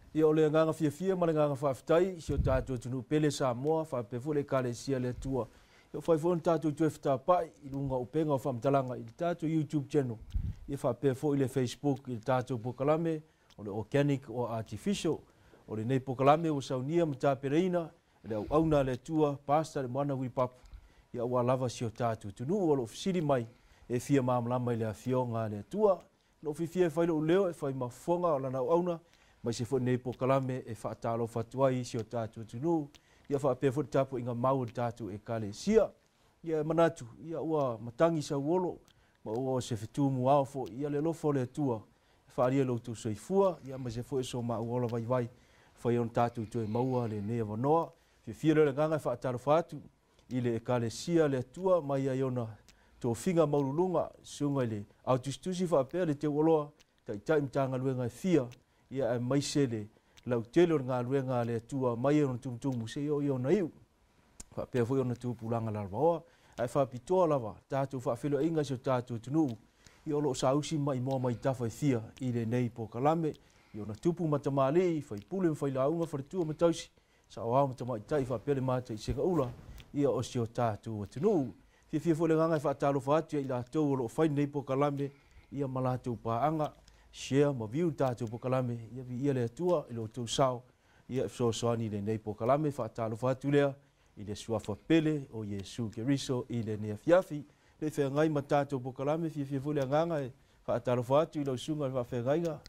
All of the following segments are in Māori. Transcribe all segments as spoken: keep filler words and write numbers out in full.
Ia o le nganga fia fia ma le nganga whaafitai, si o tātou tunu pele sa moa, whaapefu le kale sia le tua. Ia whaifon tātou tue whitapai, i lunga upenga o whamtalanga i tātou YouTube channel. Ia whaapefu i le Facebook, i tātou pokalame, o le organic o artificial, o le nei pokalame o saunia ma tāpereina, le au auna le tua, pasta le moana wi papu. Ia ua lava si o tātou tunu, o lo fisiri mai, e fia maamlama i le afionga le tua. Lo fifia e whailo uleo, e whai mafonga o lana au auna, mai se fo nei po kalame e whaatalo whatuai si o tātou tunu. Ia whaapea fo tapu inga mau tātou e kale sia. Ia manatu, ia ua matangi sa uolo, ma ua se fitu muao fo, ia le lofo le tua. Whaaria lo tu soifua, ia mai se fo e so ma uola vai vai, whai on tātou tu e maua le nea wanoa. Fifia le nganga whaatalo whatu, i le e kale sia le tua, mai a iona tō whinga maurulunga, sunga le autistusi whaapea le te uoloa, tai tai mtanga luenga e fia, ia e maisele lau tele o ngā luenga le tua mai e ona tumutumu se o i ona iu. Whapea fui ona tūpulanga la rawa, ai whapitoa lava, tātou whaafelo inga si o tātou tunu, i olo sausi mai moa mai tawha i fia, i le nei po kalame, i ona tupu matamali, whai pule mwhai launga wharitua matausi, sa o hao matamai tai whapea le mata i senga ula, ia o si o tātou tunu. Fia fia fule nganga i whaatalo whaatu i la tau olo whai nei po kalame, ia malatou paanga, share ma view tātou po kalame, ia vi ia le atua, i lo tau sao, ia e so soani le nei po kalame, whaatalo whaatu lea, i le suafa pele o Yesu Keriso, i le nea fiafi, le whea ngai ma tātou po kalame, fia fia fule nganga e whaatalo whaatu i lo sunga le whea ngainga,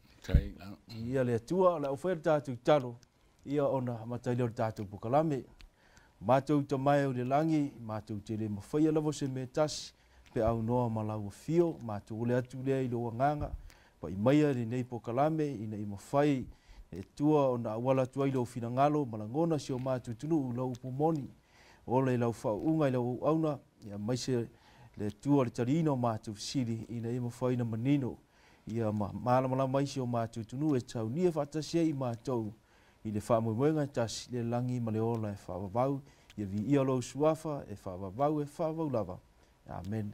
ia le atua, la ufere tātou talo, ia ona mataileo tātou po kalame, mātou ta mai o le langi, mātou te le mawhaia lavo se me tasi, pe au noa malau o fio, mātou ole atu lea i lo nganga, pa i maia le nei po kalame, i nei mawhai, e tua o na awala tua i lau finangalo, malangona si o mātou tunu u lau upumoni, o le lau whau unga i lau auna, ia maise le tua le tarino mātou siri, i nei mawhai na manino, ia ma malamala maisi o mātou tunu, e tau nia whatasia i mātou, i le whamumuenga tasi le langi ma le ola e whaavavau, ia vi ia lau suafa e whaavavau e whaavau lava. Amen.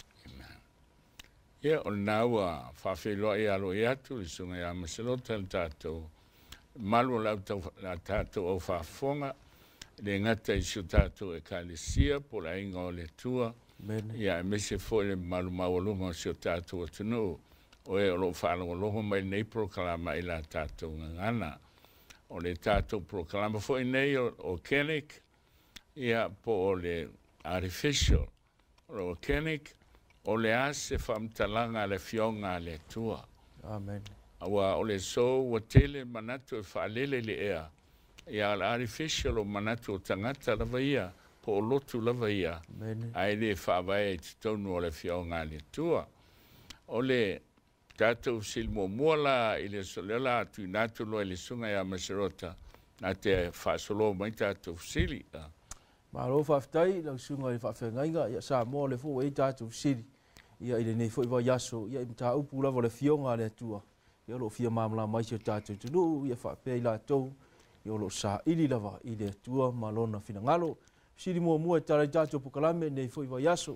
Ia o naua whawhiloa i alo i atu i sunga i amaselota le tātou. Malu lau la tātou au whaafonga, le ngata i siu tātou e kālesia po la inga o le tua. Ia e mese fo le malu mawalunga o siu tātou o tunu. O e o lo whaalongo loho mai nei proklama i la tātou ngangana. O le tātou proklama fo i nei o organic, ia po o le artificial. O organic, o le ase whamtalanga le fionga le tua. Amen. Awa o le so wa tele manatu e whaalele le ea. Ia le artificial o manatu o tangata lava ia, po o lotu lava ia. Amen. Ai le whaawai e titonu o le fionga le tua. O le tātou silmo muala i le solela atu i natu loa le sunga ia maserota. Nā te whaasolo mai tātou sili. Maro whaftai, lau sunga i whawhengainga, ia sa moa le fo e tātou sili. Ia i le nei fo i wa yaso, ia i mta upu lava le fionga le tua. Ia lo fia mamla mai se tātou tunu, ia whapea i la tau. Ia lo sa ili lava i le tua malona finangalo. Sili mua mua e tala i tātou pukalame nei fo i wa yaso.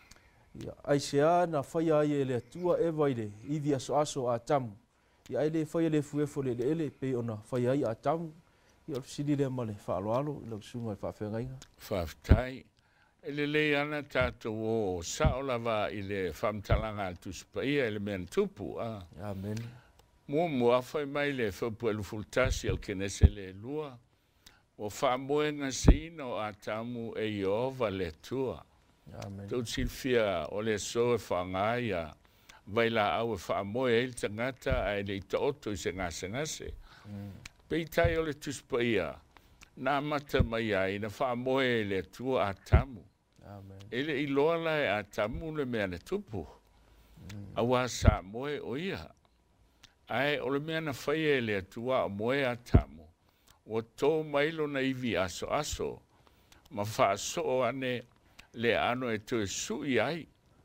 Ia aisea na whaia ai e le tua e waile, iwi aso aso a tamu. Ia ai le whaia le fuefo le le ele, pe ona whaia ai a tamu. Ia sili le male whaaloalo, ila sunga i whawhengainga. Whaftai. Ele le ana tātou o sao lava i le whamtalanga atu spaia ele mea tupu. Amen. Mua mua whai mai le whaupu elu fultasi al kenese le lua. O whamoenga sino a tamu e Iova le tua. Amen. Tau silfia o le so e whangaia. Vaila au e whamoe e il tangata a ele i taoto i se ngase ngase. Peitai o le tuspaia. Nā mata mai ai na whamoe le tua a tamu. Amen. Ele i loa lai a tamu le mea na tupu. Awa sa moe o ia. Ai o le mea na whaia le atua o moe a tamu. O tō mailo na iwi aso aso. Ma wha so ane le ano e tue sui ai.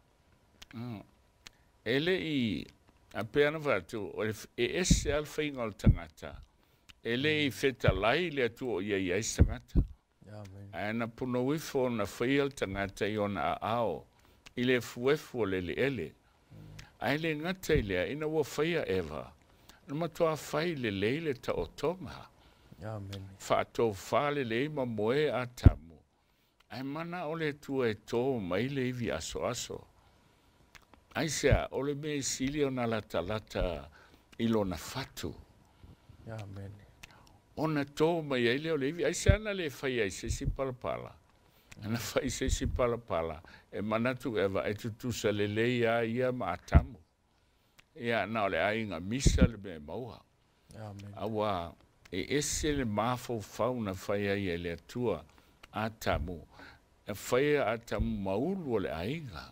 Ele i a peana watu o e ese alfa inga o tangata. Ele i feta lai le atua o ia iai tangata. Ana puno wifo na whaia tangata i ona a ao. I le fuefu le le ele. Ai le ngata i lea ina wa whaia ewa. na matua fai le leile ta o tonga. Amen. Whātou whāle le ma moe a tamu. Ai mana ole tua e tō mai le iwi aso aso. Ai sea, ole me sili o na lata lata ilo na fatu. Amen. Ona tō mai ai leo le iwi. Ai sea na le whai ai se si palapala. Ana whai se si palapala. E manatu ewa e tutusa le le ia ia ma a tamu. Ia na ole ai ngā misa le me maua. Amen. Awa e ese le mafo fauna whai ai e le atua a tamu. E whai a tamu maulu o le ainga.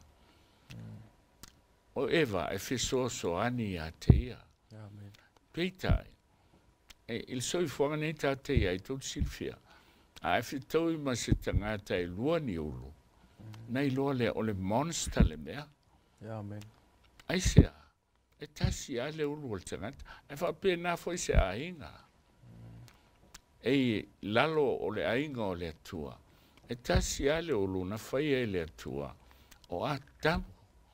O ewa e whiso so ani a te ia. Amen. Peitai. E il soi fuanga nei ta te ia i tau silfia. A e whitau i ma se tangata e lua ni ulu. Nei loa le o le monster le mea. Amen. Ai sea. E tasi a le ulu o le tangata. E whape na foi se ainga. E lalo o le ainga o le atua. E tasi a le ulu na whai e le atua. O a tamu.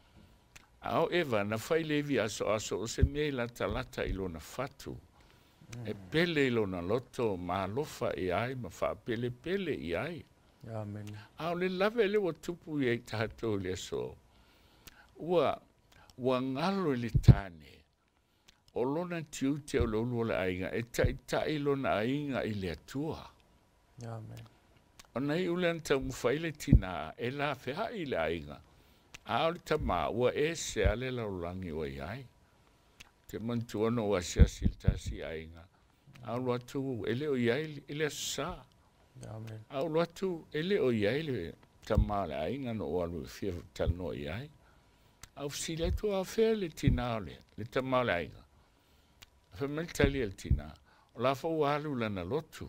Ao ewa na whai levi aso aso o se mea lata lata ilo na fatu. Mm. E pele ilo na loto ma lofa i ai ma wha pele pele i ai. Amen. Ao le lave le wa tupu i ai tato le so. Ua, ua ngalo le tane. O lona tiu te o lolo le ainga. E ta i ta ilo na ainga i le atua. Amen. O nei ulean tau mwhaile tina e la whea i le ainga. Ao le tama ua e se ale laulangi o iai. Te mantuano ua sia siltasi ainga. Ao loa tu ele o iai ele sa. Amen. Ao loa tu ele o iai le tama le ainga no walu fia tano iai. Au sile tu a whea le tina ole, le tama le ainga. Whameltali el tina. O la fau alu lana lotu.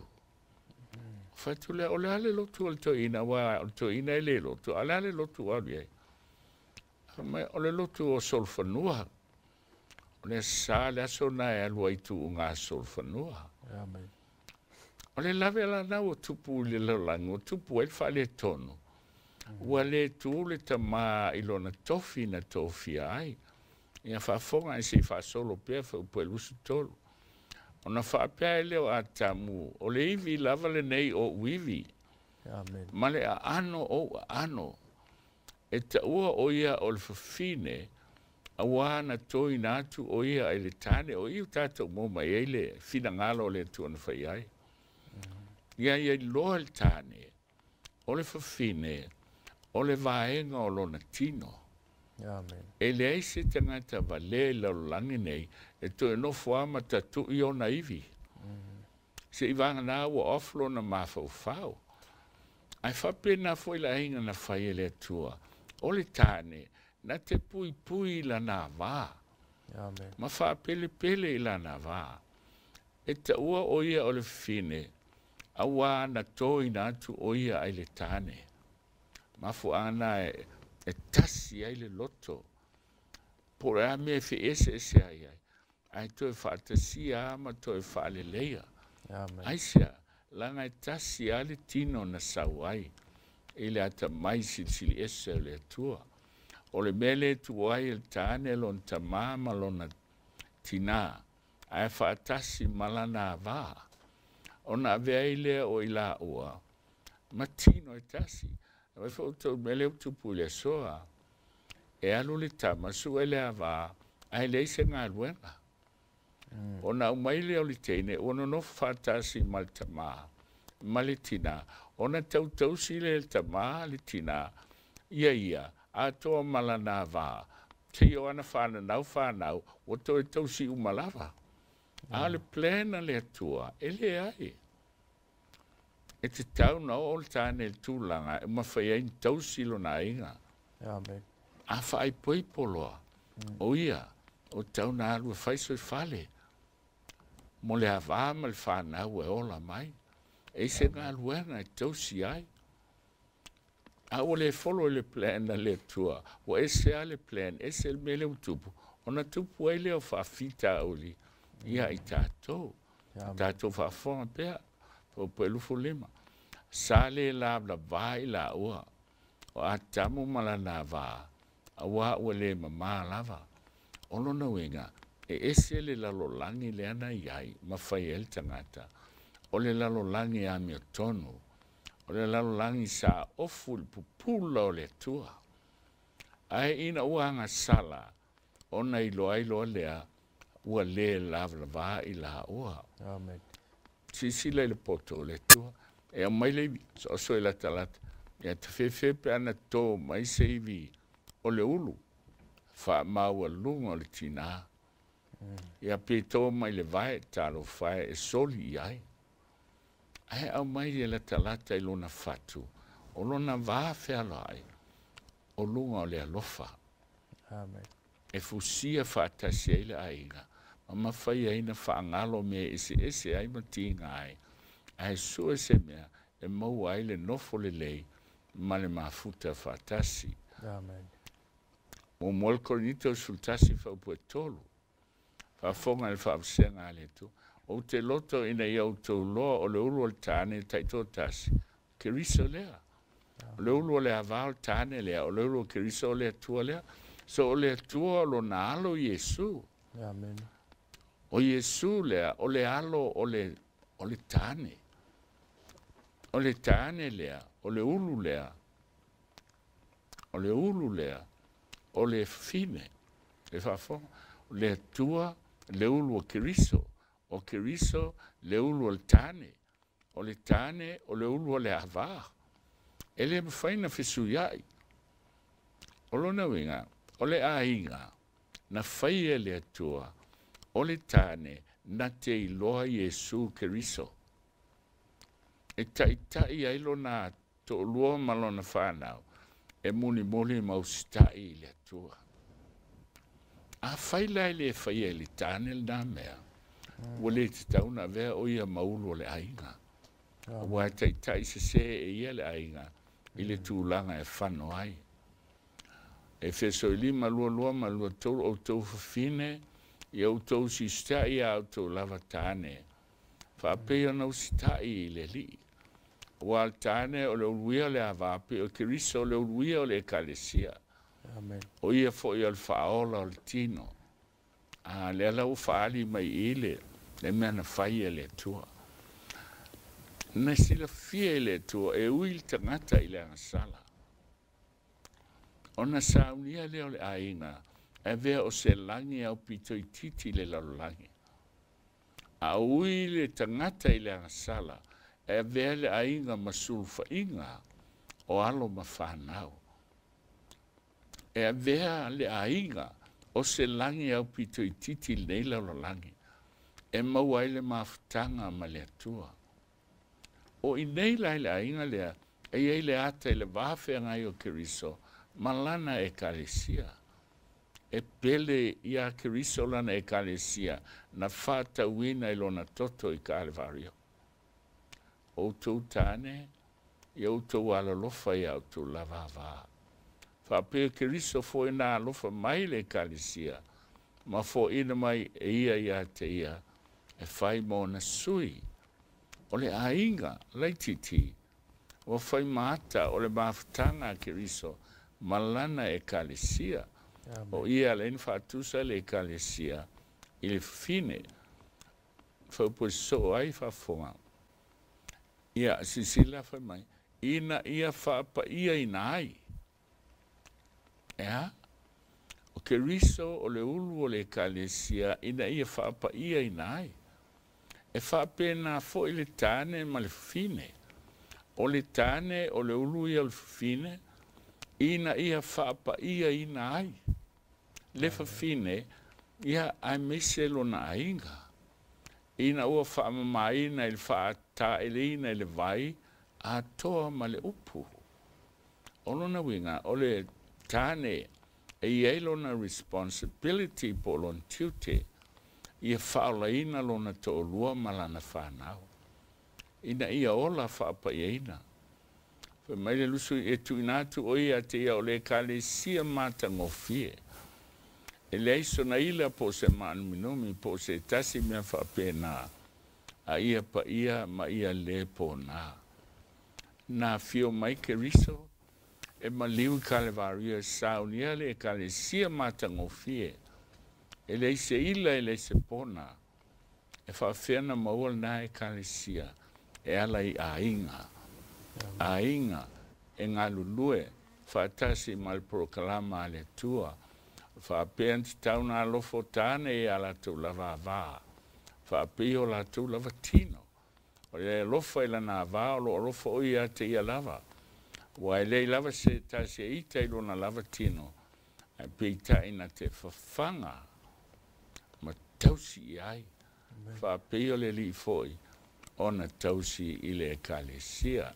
Fatu le ole ale lotu al to ina wa al to ina ele lotu. Ale ale lotu walu iai. Mai o le lotu o solfanua. O le sa le aso na e alua i tu ngā solfanua. Amen. O le lawe la na o tupu le lalangu, o tupu e whale tonu. Ua le tu le tama ilo na tofi na tofi ai. Ia whafonga e si whasolo pia whaupu e lusu tolu. O na whapea e leo a tamu. O le iwi lava le nei o uiwi. Amen. Ma le a ano o a ano. E ta ua o ia o le whawhine, a wana toi nātu o ia e le tane, o iu tātou mō mai e le whina ngalo le tuana whai ai. Ia ia loa le tane, o le whawhine, o le vaenga o lona tino. Amen. E le eise tangata wa le laulangi nei, e to e no fuama tatu i o naivi. Se i vanga nā ua oflo na mawhau whau. Ai whape na foi la hinga na whai e le tua. O le tane, na te pui pui la nā wā. Amen. Ma wha pele pele i la nā wā. E ta ua o ia o le whine, a wā na toi nātu o ia ai le tane. Ma fu ana e, e tasi ai le loto. Por a me fe ese ese ai ai. Ai toi wha tasi a ma toi wha le leia. Amen. Ai sea, langa e tasi a le tino na sau ai. E le ata mai sili ese le tua. O le mele tu ai el tane lon tamama lona tina. Ai whaatasi malana vā. O na veile o ila ua. Matino e tasi. Ai whautou mele utupu le soa. E alu le tama su ele a vā. Ai leise ngā luenga. O na umaile o le teine. O no no whaatasi mal tama. Mali tina. Ona tau tau sile el tama le tina. Ia ia. A toa malana vā. Te o ana whana nau whanau. O to e tau si umalawa. A le plena le atua. E le ai. E te tau na o le tāne le tūlanga. E mawhai ein tau silo na inga. Amen. A whai poi poloa. O ia. O tau na alua whaisoi whale. Mo le havama le whanau e ola mai. E se ngā luenga e tau si ai. A o le follow le plan na le tua. O ese a le plan. Ese le mele utupu. O na tupu e leo whawhita oli. Ia i tātou. Tātou whawhonga pēr. O pelufu lima. Sa le la la vai la ua. O a tamu malana vā. A wā ua le mama lava. O lona wenga. e ese le lalolangi le ana iai, ma fai el tangata, o le lalolangi a mio tonu, o le lalolangi sa ofu il pupula o le tua. Ai ina uanga sala, ona ilo ailo lea, ua le lava i la ua. Amen. Sisila le poto le tua, e a mai le so so la talata, e te fefe pe ana to mai seivi o le ulu, fa maua lunga o le tina. Ia pe to mai le vai talo fai e soli ai. Ai au mai le talata i lona fatu, o lona va fe alai, o lunga o le alofa. Amen. E fusia fa tasiele ainga, ma mawhai aina fa ngalo me ese ese ai matinga ai. Ai sua se mea, e mau ai le nofo le lei, ma le mafuta fa tasi. Amen. O mol korinito sultasi fa upo e tolu. Fa fonga le fa absenga ale tu. O te loto ina ia o tau loa o le ulu o le tane taito tasi. Keriso lea. O le ulu o le avao tane lea. O le ulu o keriso o le atua lea. So o le atua lo na alo Yesu. Amen. O Yesu lea. O le alo o le, o le tane. O le tane lea. O le ulu lea. O le ulu lea. O le fine. Le fa fonga. O le atua le ulu o keriso. O keriso le ulu o le tane. O le tane o le ulu o le ava. E le mawhaina fisu iai. O lona winga, o le ainga, na whaia le atua, o le tane, na te iloa Yesu keriso. E tai tai ai lona to lua malona whanau, e muni muli maustai le atua. A whaila e le whaia le tane le nā mea. Wale te tauna vea o ia maulu o le ainga. Wa tai tai se se e ia le ainga. I le tūlanga e whano ai. E wheso i lima lua lua ma lua tau o tau whawhine. I au tau si stai au tau lava tāne. Whapea nau si tai i le li. Wa al tāne o le uruia le avape o kiriso o le uruia o le ekalesia. Amen. O ia fo i al whaola o le tino. A le ala u whaali mai ile. Le mea na whaia le tua. Na sila fia le tua e uil tangata i le angasala. O na saunia leo le ainga. E vea o se langi au pito i titi le lalolangi. A uil le tangata i le angasala. E vea le ainga masulfa inga. O alo mawhanau. E vea le ainga. O se langi au pito i titi le lalolangi. E maua ile mafutanga ma le atua. O i nei lai le ainga lea, e ei le ata i le wafe ngai o keriso, malana e kalesia. E pele ia keriso lana e kalesia, na fata wina i lona toto i Kalvario. O tau tane, i au tau alalofa i au tau lavava. Fa peo keriso fo ina alofa mai le kalesia, ma fo ina mai e ia ia te ia, e fai mo na sui. O le ainga, laititi, o fai mata, o le mafutanga keriso, malana e kalesia. O ia le infatusa le kalesia, il fine, fa so ai fa fonga. Ia, sisila fa mai, ina ia fa pa ia inai. Ea? O keriso, o le ulu o le kalesia, ina ia fa pa ia inai. E fa pena fo i le tane ma le fine. O le tane o le ulu ia le fine, ina ia fa pa ia ina ai. Le fa fine, ia ai mese lo na ainga. Ina ua fa mamaina il fa ta elina il vai, a toa ma le upu. O lona winga, o le tane, e ia lona responsibility po lon tiute, ia whaola ina lona to olua malana whanau. Ina ia ola whaapa ina. Wha maile lusu e tu inatu o ia te ia o le kale sia mata ngofie. E le aiso na ila po se manu minumi po se tasi mea whapena. A ia pa ia ma ia le po na. Na fio mai ke riso. E ma liu kale varia saunia le kale sia mata ngofie. e le se ila e le se pona e whawhena maua na e kalesia e ala i a inga a inga e ngā lulue whaatasi mal proklama le tua whapea nti tauna alofo tāne e ala tu lava vā whapeo la tu lava tino o le lofa ila nā vā o lo lofa o ia te ia lava wa le lava se ta se ita ilo na lava tino e peita ina te whawhanga ma tausi ai whapeo le li foi ona tausi i le kalesia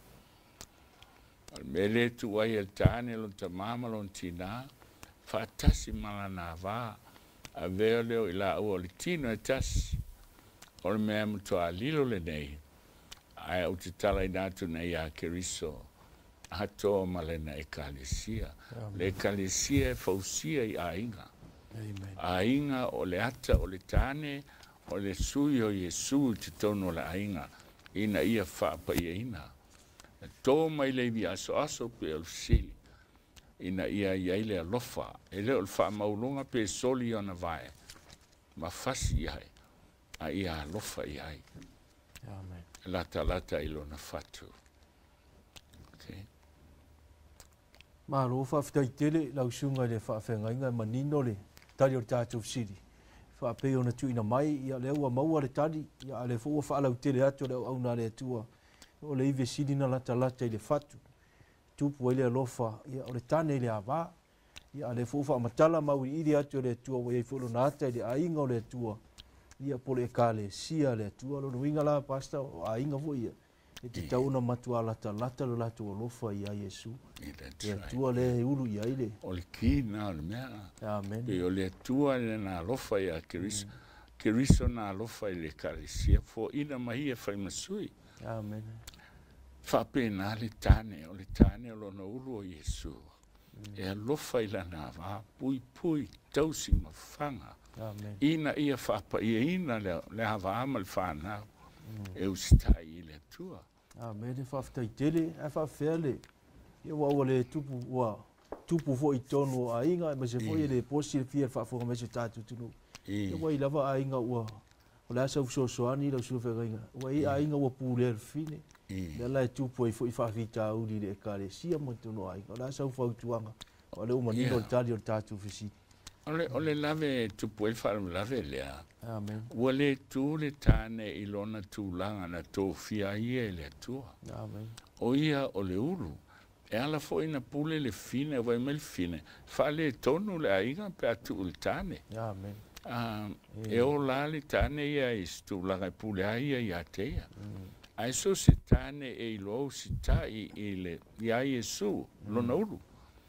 me le tu ai el tāne lo ta mama lo tina whaatasi mala nā vā a veo leo i la ua le tino e tasi o le mea mutu a lilo le nei ai au te tala i nātu nei a keriso hatoa ma le na e kalesia le kalesia e fausia i a inga a inga o le ata o le tāne o le sui o Yesu te tono le a inga ina ia whaapa ia ina tō mai le vi aso aso pe o sili ina ia ia le alofa e le o le wha maulunga pe soli ona vai ma fasi iai a ia alofa iai Amen. lata lata ilo na fatu okay. Ma lo whawhitai tele lau sunga le whawhenga inga manino le tari o tātou siri whape ona tu ina mai ia le ua maua le tari ia le fua whaalau tele atu le au na le atua o le iwe siri na lata lata i le fatu tupu ele alofa ia o le tane i le awa ia le fua whaamatala mau i iri atu le atua wa iei fulu na ata i le ainga o le atua ia pole e kale sia le atua lo nuinga la pasta o ainga vo ia e te tauna matua lata lata lo latu alofa ia Yesu le atua le ulu ia ile o le ki na o le mea Amen. e o le atua le na alofa ia keriso keriso na alofa i le kalesia fo ina mahi e whaimasui Amen. Whape na le tane o le tane o lona ulu o Yesu e alofa i lana wā pui pui tausi mawhanga Amen. ina ia whapa ia ina le, le hawa ama le whanau e usitai i le tua Amen. E whawhitai tele e whawhea le ia waua le tupu ua tupu fo i tonu o ainga e mase fo i le posi le fia whaafonga mese tātu tunu ia wai lava ainga ua o le asa usosoani lau suru whengainga ua i ainga ua pūle al fine le la tupu e fo i whawhita uri le kare sia mo tunu ainga o le asa ufautuanga o le umanino o le tali o le tātu whisi ole ole lave tupu e whaam lave lea Amen. ua le tū le tāne i lona tūlanga na tō fia ia e le atua Amen. o ia o le uru e ala fo ina pule le fine vai mel fine fa le tonu le ainga pe atu le tane Amen. um, e o la le tane ia istu la ga pule ia ia te ai so se tane e lo si tai i le ia Yesu lo na uru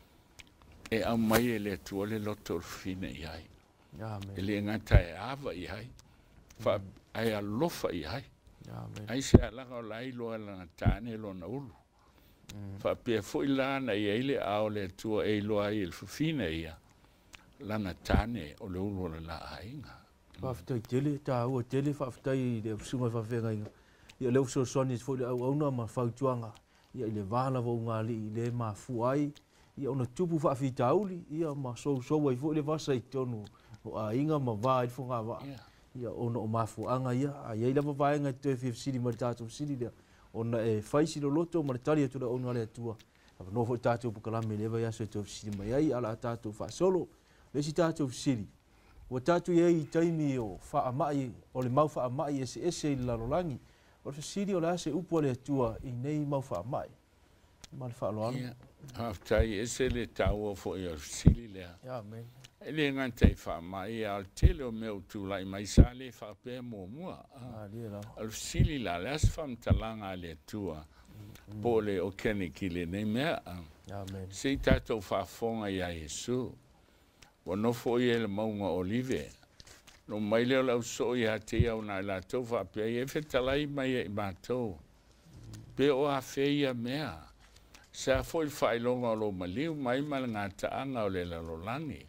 e a mai le tu le loto fine ia Amen. e le ngata e ava ia fa ai a lofa ia Amen. ai se ala ga lai lo la tane lo na uru fa pe fo ilana ia ile a le tua e lo ai il fine ia lana tane o le ulu la ainga Whawhitai tele, tā ua tele whawhitai le sunga whawhenga inga. Ia leo so soni fo le au auna ma whautuanga. Ia ile wāla vo ngā li i le ma fuai. Ia ona tupu whawhita auli. Ia ma so so wai fo le wasa i tonu. O a inga ma vā i fo ngā wā. Ia ona o ma fuanga ia. A ia ila wawaenga te F F siri ma le tātou siri lea. Ona e whaisi lo loto ma le tali atura ona le atua. Awa no fo tātou pukalame lewa ia so te F F siri mai ai ala tātou whaasolo. Lesi tātou siri. Ua tatu ia i taimi o whaamai, o le mau whaamai ese ese i lalolangi. O le siri o le ase upo le atua i nei mau whaamai. Ma le whaaloano. Ia, haftai ese le tau o fo i o siri lea. Ia, amen. E le ngantai whaamai al tele o meu tūlai mai sa le whapea mua mua. Ah, lia lau. Al siri la le as whamtalanga le atua. Po le o kene ki le nei mea. Amen. Se tātou whafonga ia Yesu. Wa no fo i le maunga olive. No mai leo lau so i hate au na la tau whapea i e whetalai mai e mātou. Pe o a wheia mea. Sa fo i whailonga o lo maliu mai ma ngā taanga o le lalolangi.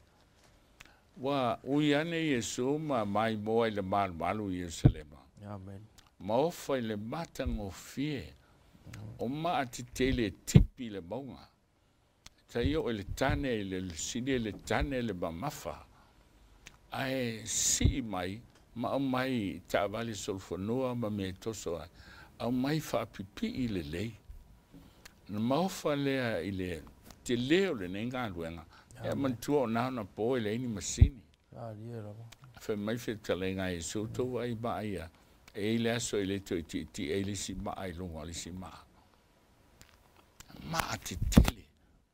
Wa ui ane Yesu ma mai moa i le malu malu i Jerusalema. Amen. Ma ofa i le matang o fie. O ma ati te le tipi le maunga. Ta io e le tane, le sidi le tane le mamafa. ai si mai ma o mai ta vale solfonua ma me toso au mai fa pipi ile lei na maofa le ile te leo le nenga luenga e man tuo na na po ile ni masini ah liera fa mai fe talenga e so to ai ba ia e ile so ile to ti ti ile si ma ai lo ngoli si ma ma ti tele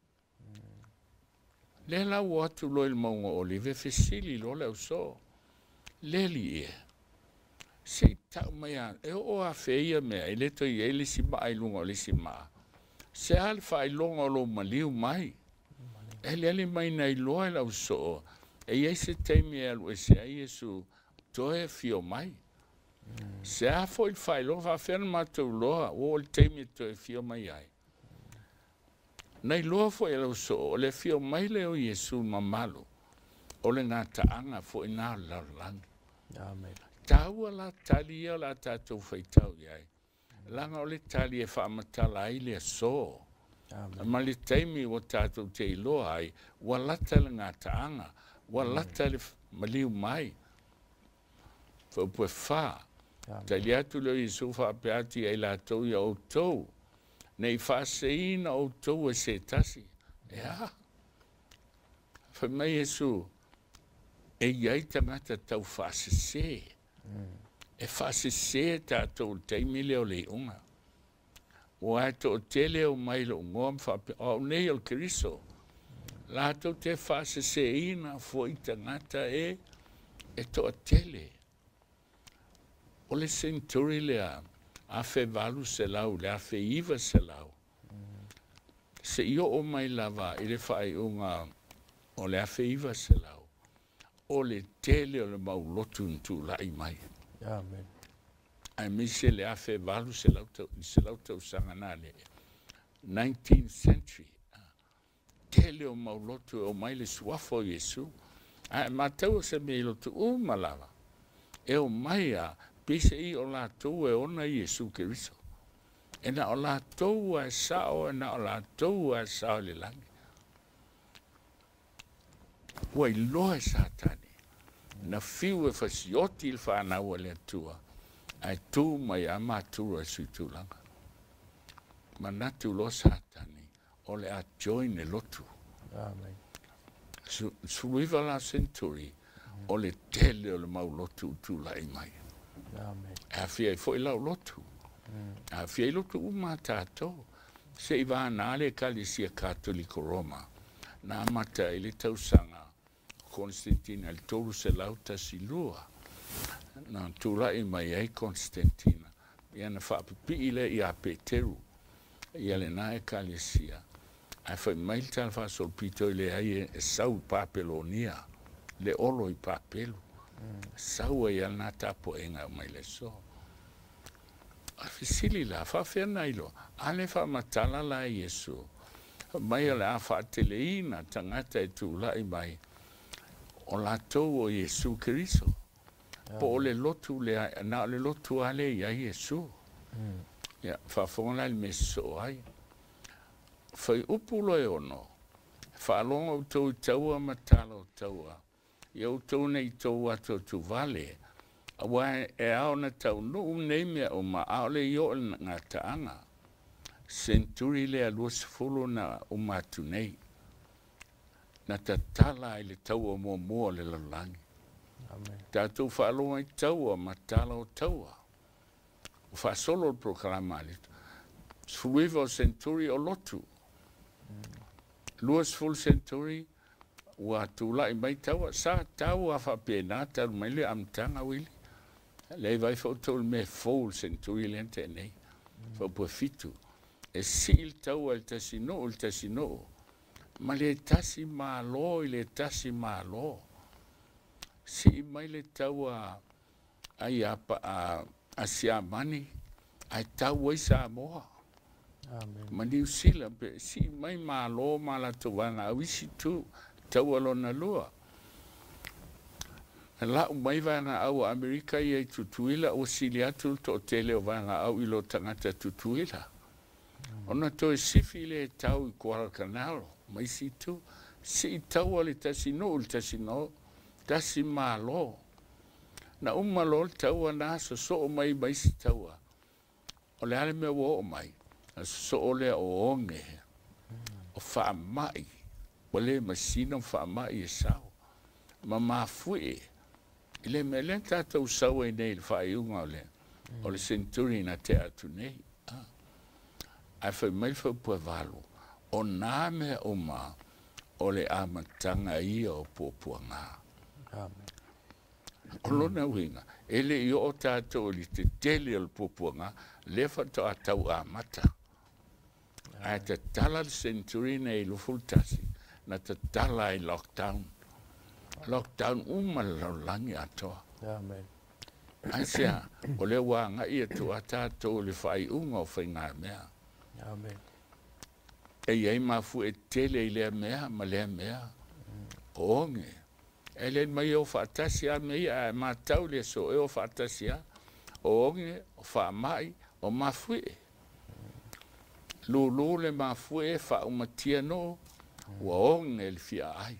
le la watu lo il mongo olive fesili lo le so le li e se ta mai e o a feia me ile to ile si ma ai lo ngoli si ma se al fai longo lo maliu mai ele ele mai nei lo e la so e ia se temi alo e se ia su toe fio mai se a foi fai lo fa ferma tu lo o temi toe fio mai ai nei lo foi alo so le fio mai le o Yesu mamalo o le ngata anga foi na la lang amen tau la talia la tatu fai tau ai langa o le tali e whaamatala i le so. Ma le teimi o tātou te iloa ai, wa lata le ngā taanga, wa lata le maliu mai. Whaupue wha. Ta li atu leo i su whaapeati e la tau i au tau. Nei whaaseina au tau e se tasi. Ea. Wha mai e su, e iai tangata tau whaasese. E whaasese tātou teimi leo le unga. O ato tele o mai lo ngom fa o nei o Kristo. La to te whaasese ina fo i tangata e e to tele. O le centuri lea a fe valu se lau, le a fe iwa se lau. Se io o mai lava i le whai unga o le a fe iwa se lau. O le tele o le mau lotu ntu lai mai. Amen. Ai mise le a fe valu se lau tau, se lau tau sanganale. nineteenth century. Tele o mau lotu o mai le suafo Yesu. Ai matau se me lotu u malava. E o mai a pise i o la tau e ona Yesu Keriso. E na o la tau e sao, e na o la tau e sao le langi. Ua i loa e satani. Na fiu e fasioti il whanau e le atua. Ai tu mai a matura sui tūlanga. Ma natu lo satani o le a join e lotu. Amen. Su, suiva la centuri o le tele o le mau lotu tūlai mai. Amen. A fia i foi lau lotu. A fia i lotu uma tātou. Se i vāna ale kalisia Katoliko Roma. Na amata i le tausanga Konstantina il tolu se lauta si lua. Na tūlai mai ai Konstantina. Ia na whaapipi ile i a Peteru. Ia le nae kalisia. Ai fai mai tal fa solpito le ai e sau papelonia. Le olo i papelo. Sau e al nata po enga mai le so. A fisili la fa ferna ilo. Ale fa matala la Yesu. Mai le a fa teleina tangata e tūlai mai. O la tau o Yesu Keriso. Po le lotu le na le lotu ale ia Yesu. Ya fa fonga il meso ai. Fai upulo e ono. Fa longa o tau taua matala o taua. Ia tau nei tau ato tu vale. Awa e ao na tau no nei mea o ma ao le io ngā taanga. Centuri le alus fulu na o matu nei. Na tatala i le tau o mua mua le lalangi. Amen. Tātou whaalonga i taua matala o taua. O whaasolo o proklama le. Suiva o centuri o lotu. Luas full centuri. Ua tula i mai taua. Sa taua a whapenata mai le amtanga Willie. Le vai fautou me full centuri le ante nei. Fau pua fitu. E sil taua il tasino il tasino. Ma le tasi malo i le tasi malo. Si mai le taua ai apa a a siamani ai taua i Samoa. Amen. Ma New Zealand pe si mai malo mala tuanga wisi tu taua lona lua. La mai vanga au Amerika i tutuila o siliatu to tele o vanga au ilo tangata tutuila. Ona to sifi le tau i Guadalcanal, mai si tu si taua le tasino il tasino tasi malo. Na uma lo taua na so so mai mai si taua. O le ale me wo mai. Na so o le o onge. O wha mai. O le masino wha mai e sao. Ma mafue. Ile me le tātou sau e nei le whaiunga o le. O le centuri na te atu nei. Ai whai mai whau pua walu. O nā mea o ma. O le amatanga ia o pōpua ngā. Amen. O lona winga. Ele i o tātou li te tele o le pōpua ngā. Lefa to a tau a mata. Ai te tala le centuri nei lo fultasi. Na te tala i lockdown. Lockdown uma laulangi atoa. Amen. Ai sea, o le wanga ia tu a tātou le whai unga o whai ngā mea. Amen. E iei mafu e tele i lea mea, ma lea mea. O onge. E le mai o whaatasi a mea, e mātau le so e o whaatasi a. O onge, o whaamai, o mafu e. Lulu le mafu e wha umatia no, wa onge le fia ai.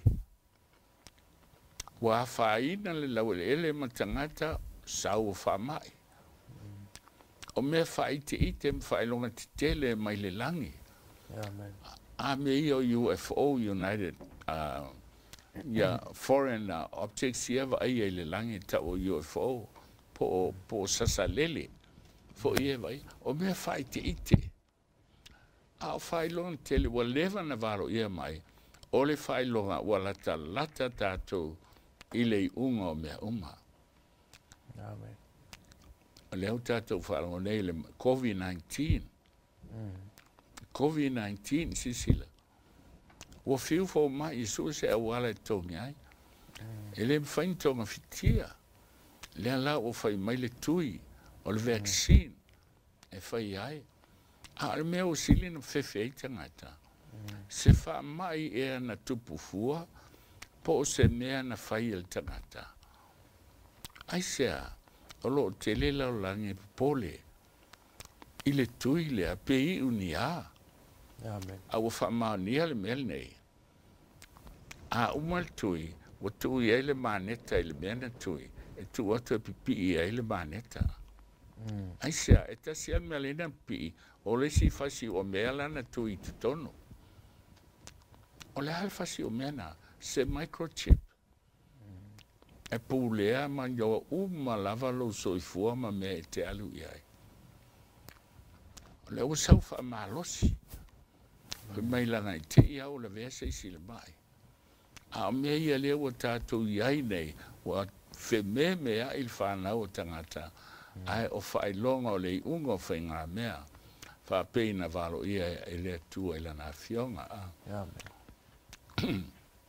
Wa whaina le lau le ele matangata, sau whaamai. O mea whaite ite mwhailonga te tele mai le langi. Amen. A me i o U F O, United uh, yeah, Foreign uh, Objects ieva ai e le langi ta o U F O po, po sasalele. Fo ieva ai. O mea whaite ite. A o whailonga tele wa lewa na varo ia mai. O le whailonga wa lata lata tātou i le unga o mea uma. Amen. Le au tātou whailonga nei le COVID nineteen. Mm. COVID nineteen sisila. Wa fiu fo mai isu se awala tongi ai. Ele mfain tonga fitia. Le ala o fai mai le tui. O le vaccine. E fai ai. A le mea o sili na fefe ei tangata. Se fa mai e na tupu fua. Po se mea na fai el tangata. Ai sea. O lo tele lau langi pole. Ile tui le a pei unia. Amen. A wa whamaunia le mele nei. A umal tui, wa tui e le maneta e le mena tui, e tu atu e pipi e le maneta. Mm. Ai sea, e tasi al mele na pi, o le si fasi o mea lana tui tutono. O le hal fasi o mena, se microchip. Mm. E pulea man yo uma lava lo soifua ma mea e te alu iai. O le usau wha malosi. Ko mai langa i te ia o le vesa i sila mai. A mea ia lea wa tātou iai nei, wa whe me mea il whanau o tangata, ai o whailonga o le i unga o whai ngā mea, wha pei na walo ia e lea tua i lana fionga. Amen.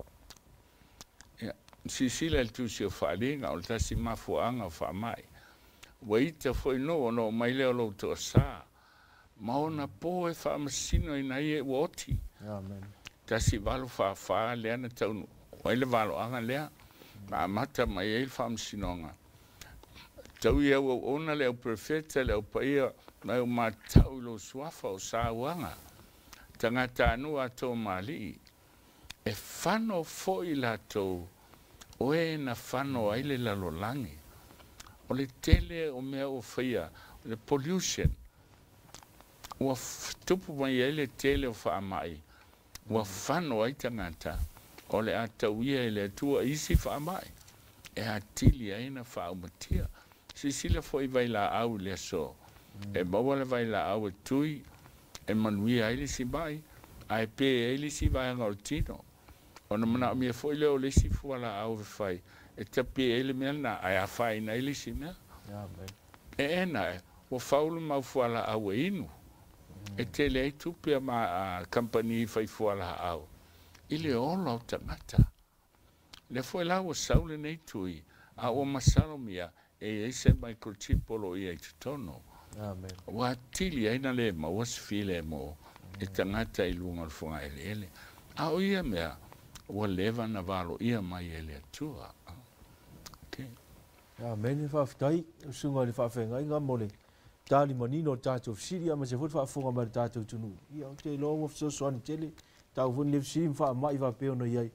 Si sila il tusi o whalinga, o le tasi mafuanga o whamai. Wa ita foi no, no mai leo lo to sa. Maona po e whaamasino i nai e woti. Amen. Tasi walo wha wha lea na taunu. Waile walo anga lea. Ma mata mai e whaamasinonga. Tau ia o ona leo prefeta leo paia mai o matau lo suafa o sa wanga. Tangata anu ato mali. E whano fo i lato o e na whano aile lalo langi. O le tele o mea o whaia. Le pollution. Ua tupu mai e le tele o wha mai. Ua whano ai tangata. O le atau ia e le tua isi wha mai. E atili aina wha umatia. Si sila fo i vaila au le so. E maua le vaila au e tui. E manuia ele si mai. Ai pe ele si vai ngau tino. O na mana mia fo i leo le si fuala au e fai. E tapi ele mea na ai a fai na ele si mea. E ena e. Ua faulu mau fuala au e inu. E te le tupia ma company fai fuala au. Ile ola o tangata. Le foi la o saule nei tui. A o masalo mia e e se microchip lo i e tono. Amen. Wa tili aina le ma was file mo. E tangata i lunga o funga ele ele. A o ia mea o leva na valo ia mai ele atua. Okay. Amen. E whawhitai, sunga le whawhenga inga mole. Tali manino tātou fsiri ama se fut whaafunga mara tātou tunu. Ia o te longo fso soani tele, tau fun le fsiri mwha mai wa peo no iai.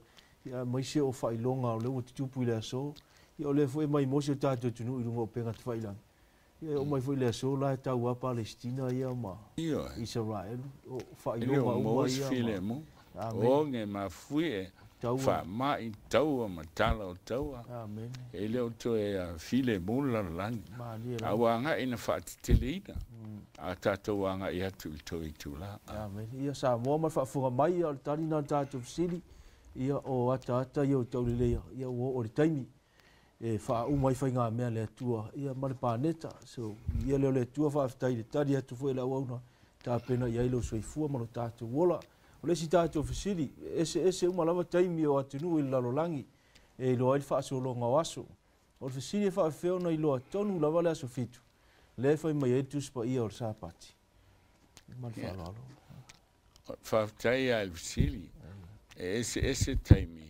ia mai se o whailonga o leo tupu i le aso. Ia o le fo e mai mo se tātou tunu i runga o penga te whailang. Ia o mai fo i le aso la e tau a Palestina ia ma Israel. O whailonga o mai ia ma. O nge ma fui e fa mai tau ma tala o tau. Amen. E leo to e file mula lang. Awanga ina fa titeleina. A tātou anga i atu i toi tu la. Amen. Ia sa moa mai whaafunga mai o le tani na tātou fisili. Ia o ata ata ia o tau lelea. Ia o o le taimi. E wha umai whai ngā mea le atua. Ia mare pāneta. So ia leo le atua whaafitai le tari atu fwe la wauna. Tā pena ia ilo soifua mano tātou wola. O le si tātou fisili. Ese ese umalawa taimi o atunu i lalo langi. E ilo aile wha aso longa o aso. O le fisili e wha awheo na ilo atonu lawa le aso fitu. Le fai mai etus pa ia o le sāpati. Mare wha lalo. Whaafitai a le fisili. Ese ese taimi.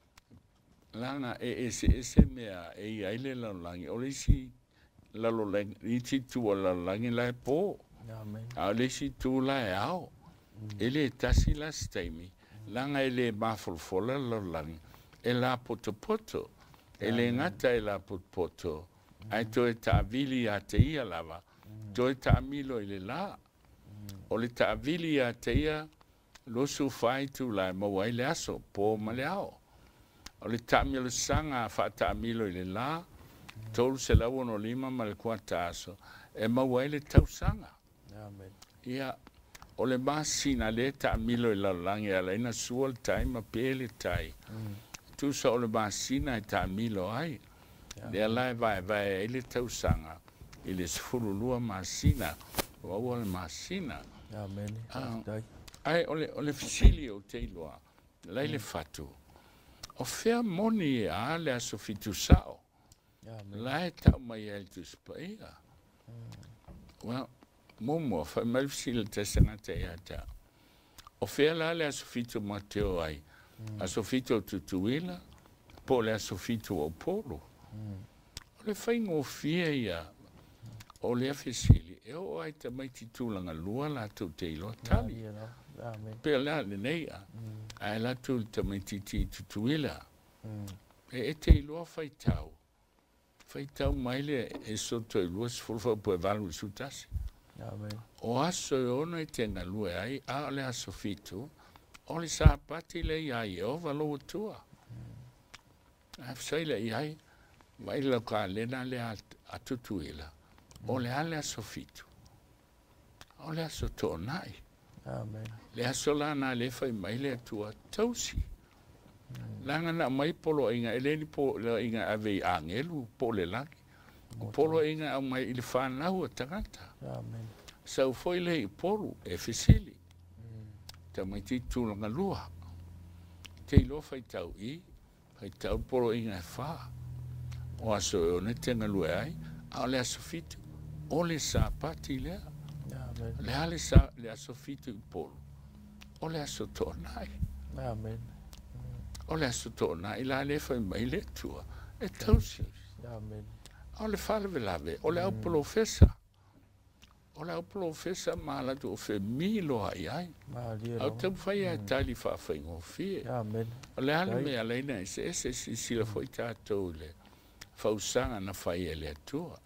Langa e ese ese mea e aile lalangi. O le si lalangi. Iti tu o lalangi lai po. A le si tu lai ao. Ele tasi la staimi. Langa ele mafolfola lalangi. E la poto poto. Ele ngata e la poto poto. Ai to e taavili a te ia lava. To e taamilo ele la. O le taavili a te ia losu fai tu la mawai le aso po male ao. O le taamilo sanga fa taamilo ele la. Tolu se lau no lima ma le kuata aso. E mawai le tau sanga. Amen. Ia o le masina le taamilo ele langi ala ina suol tai ma pele tai. Tu sa o le masina e taamilo ai. Le alai vai vai ele tau sanga. Ele sfurulua masina. O le masina. Amen. Ai ole ole fisili o te iloa. Lai le fatu. O fea moni a le aso fitu sao. Lai tau mai el tu spaia. Well, momo fa mal fisili te sangata e ata. O fea la le aso fitu mateo ai. Aso fitu tutuila. Po le aso fitu o polo. O le whaingo fia ia. O le fisili. E o ai te mai titulanga lua la tu te ilo tali. Pe la le neia. Ai la tu te mai titi tutuila. E e te ilo fai tau. Fai tau mai le e soto ilua sfulfa po e valu sutasi. O aso e ono e tenga lue ai, a le aso fitu, o le saapati le iai e o valo tua. A fsai le iai, mai la ka lena le a tutuila. O le ale aso fitu. O le aso tonai. Amen. Le aso lana le fai mai le tua tausi. Langa na mai polo inga eleni po le inga ave angelu po le laki. Polo inga au mai ili whanau o tangata. Amen. Sau foi le i polo e fisili. Ta mai ti tūlanga lua. Te ilo fai tau i, fai tau polo inga e wha. O aso e one tenga lue ai, au le aso fitu. O le sapati lea. Le ale sa le aso fitu i polo. O le aso tonai. Amen. O le aso tonai la le fai mai le tua. E tausi. Amen. O le fale velave. O le au profesa. O le au profesa mala tu o fe milo ai ai. Au tau fai ai tali fa fai ngofie. Amen. O le ale me aleina ese ese si si la foi tātou le. Fausanga na fai e le atua.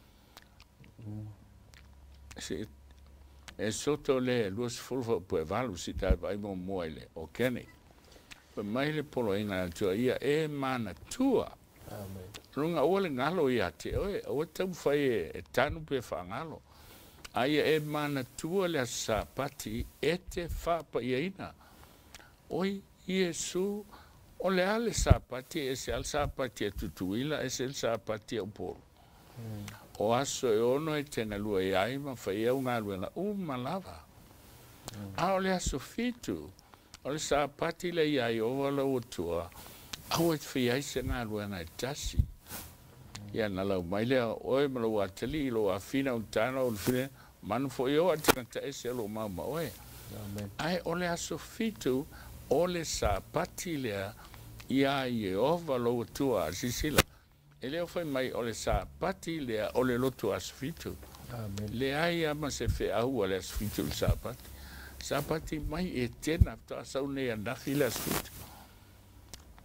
Se e soto le luas fulfa po e valu si tai vai mo moile o kene. Pe mai le polo inga atua ia e mana tua. Amen. Runga ole ngalo ia te oe, o tau fai e tanu pe wha ngalo. Aia e mana tua le sapati e te whapa ia ina. Oi, Iesu, o le ale sapati e se al sapati e tutuila e se al sapati e uporo. O aso e ono e tena lua e ai ma whai au ngā luena u malava. A o le aso fitu, o le sapati le iai o wala o tua, au e whai ai se ngā luena e tasi. Ia na lau mai lea oe ma lau atali ilo a fina un tana o le fine, manu fo i o atina ta ese alo mauma oe. Ai o le aso fitu, o le sapati lea iai e o wala o tua a sisila. E leo fai mai o le sapati lea o le lotu asfitu. Le ai ama se fe au le asfitu le sapati. Sapati mai e tena to asau ne andafi le asfitu.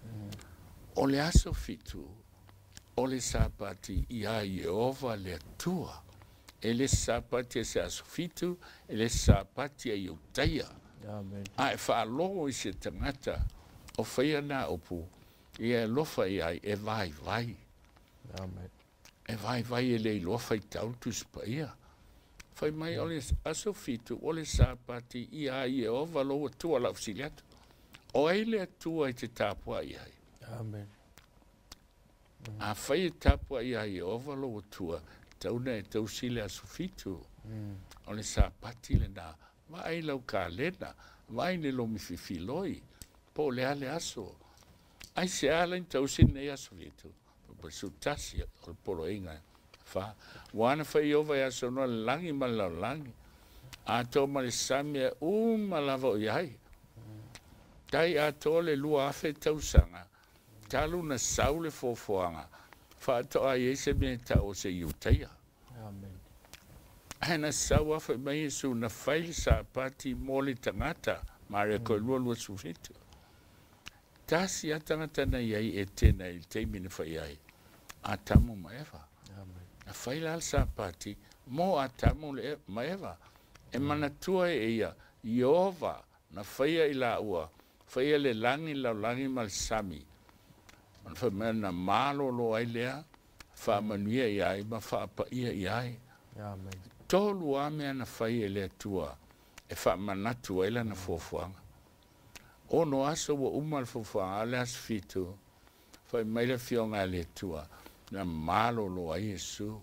O le aso fitu, o le sapati ia Jehova le atua. E le sapati e se aso fitu, e le sapati e iutaia. Amen. A e whaalogo i se tangata, o whaia nā opu, i e lofa i ai e vai vai. Amen. E vai vai e le lofa i tautu spaia. Whai mai o le aso fitu, o le sapati i a Jehova lo atua lau siliatu. O ai le atua i te tāpua i ai. Amen. Mm. A whai e tāpua i a Jehova lo atua, tauna e tau sile aso fitu. Mm. O le sapati le nā, vai lau ka lena, vai ne lo mififiloi, po le ale aso. Ai se ala in tau sine aso fitu. Pa su tasi o le polo inga. Fa, wana whai ova e aso no langi ma lau langi. A tō ma le samia u ma lava o iai. Tai a tō le lua afe tausanga. Talu na saule fofoanga. Fa to a iese me ta o se iutaia. Amen. Hena sau afe mai su na whai sa pati moli tangata. Mare koe lua lua su fitu. Tasi a tangata na iai e tena il teimine whai ai. A tamu maeva. A whaila al sapati, mo a tamu le maeva. E manatua e ia, Iova, na whaia i la ua, whaia le langi lau langi mal sami. Man wha mea na malo lo ai lea, wha manuia i ai, ma wha apa ia i ai. Amen. Tolu a mea na whaia lea tua, e wha manatua ila na fofuanga. Ono aso wa umal fofuanga, ale as fitu, whai maila fionga lea tua, na malo lo ai Yesu.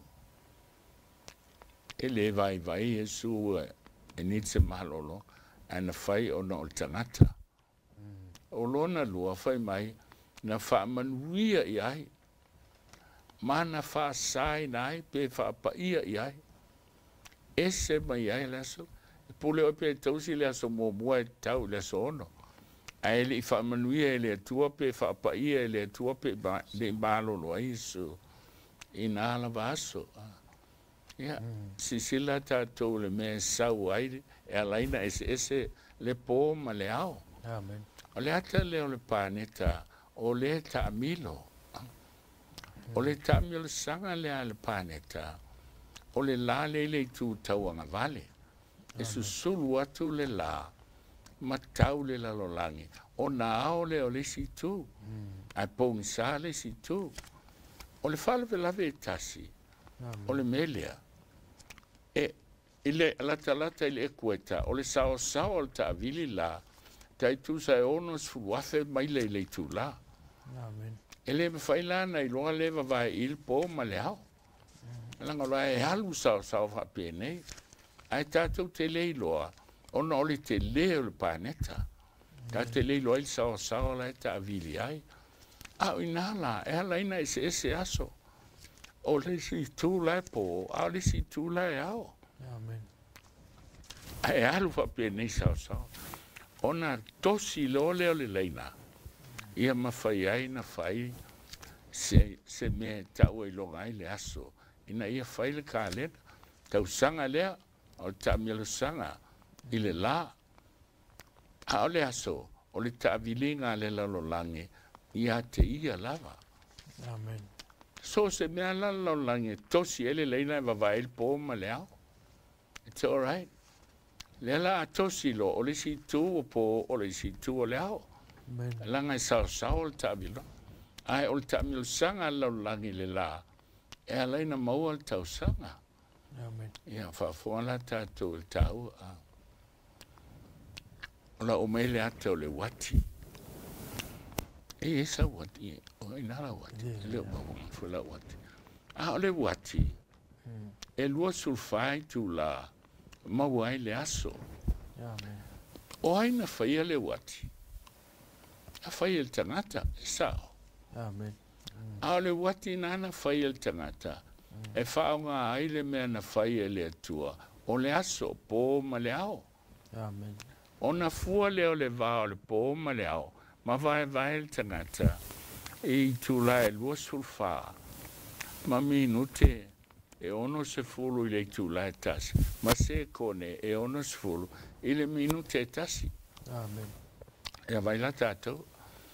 E le vai vai Yesu e nitse malo lo, a na whai o na o tangata. O lona lua whai mai, na wha manuia i ai. Ma na wha sai nai, pe wha paia i ai. Ese mai ai laso, e pule o pe tausi laso mo mua e tau laso ono. A ele i wha manuia e le tua pe wha paia e le tua pe le malo lo ai Yesu. I nā la vaso. Ia, si sila tātou le mea sau aire, e alaina ese ese le pō ma le ao. Amen. O le ata leo le pāneta, o le ta milo. O le ta milo sanga lea le pāneta, o le la le le tu tauanga vale. E susulu atu le la, matau le la lolangi. O na ao le o le si tu, ai pōngi sa le si tu. O le whalwe lawe e tasi, o le melea. E ile lata lata ile e kueta, o le sao sao o le ta avili la, tai tu sa e ono sfuafe mai le le tu la. Amen. E le me whailana i loa lewa vai il po ma le hao. Langa loa e halu sao sao wha pēnei. Ai tātou te le loa, ona o le te le o le pāneta. Tā te le loa il sao sao la e ta avili ai. A o inala, e alaina ese ese aso. O le si tu la po, a le si tu la e ao. Amen. E alu fa pēnei sao sao. Ona tosi lo leo le leina. Ia mawhai ai na whai se, se me tau e longa ai le aso. Ina ia whai le ka lena. Tau sanga lea, o ta mielo sanga, i le la. A o le aso, o le ta vilinga le lalolange, ia te ia lava. Amen. So se mea lalolange, tosi ele leina e wawai il po ma le au. It's all right. Le la tosi lo, o le si tu o po, o le si tu o le au. Amen. Langa i sao sao o le tabilo. Ai o le tamilo sanga lalolange le la. E alaina maua le tau sanga. Amen. Ia whafua la tātou le tau. Ola o mele ata o le wati. E esa wati, o inala wati. Leo mawa fula wati. A o le wati. E lua sulfai tu la maua ai le aso. Amen. O aina whaia le wati. A whaia le tangata, e sao. Amen. A o le wati nana whaia le tangata. E whaonga aile mea na whaia le atua. O le aso, po ma le ao. Amen. O na fua leo le vao le po ma le ao. Ma vai vai le tangata. E i tula e lua sulfa. Ma minute e ono se fulu i le tula e tasi. Ma se kone e ono se fulu i le minute e tasi. Amen. E vai la tatou.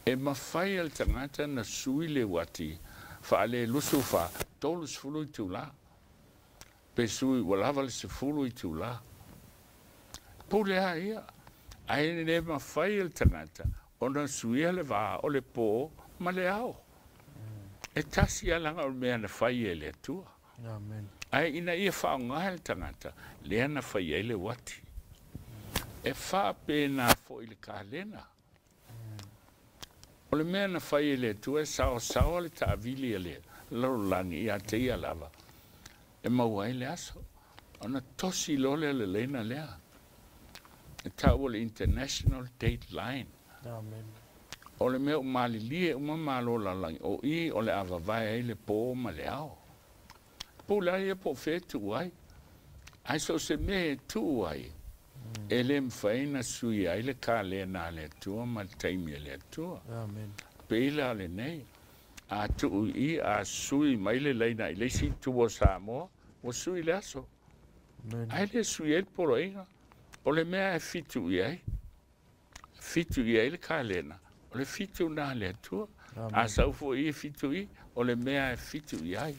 e mawhai al tangata na sui le wati, fa le lusu fa, tolu sifulu i tula. Pe sui walawa le sifulu i tula. Pule a ia, ai le mawhai al tangata, ona sui le va o le po, ma le ao. E tasi alanga o mea na whai e le tua. Amen. Ai ina ia whaonga al tangata, lea na whai e le wati. E wha pe na fo i le kālena. O le mea na whai le tu e sao sao le ta avili e le laulangi i a te ia lava. E maua e le aso. Ona tosi lole le leina lea. E tau o le International Date Line. Amen. O le mea umali lie uma malo lalangi. O i o le avavai e le po ma le ao. Po la e po fetu ai. Ai so se me tu ai. E le mwhaina sui ai le ka le na le tua ma taimi le tua. Amen. Peila le nei. A tu i a sui mai le leina i le si tua sa moa. O sui le aso. Amen. Ai le sui e poro inga. O le mea e fitu i ai. Fitu i ai le ka le na. O le fitu na le tua. A saufo i e fitu i. O le mea e fitu i ai.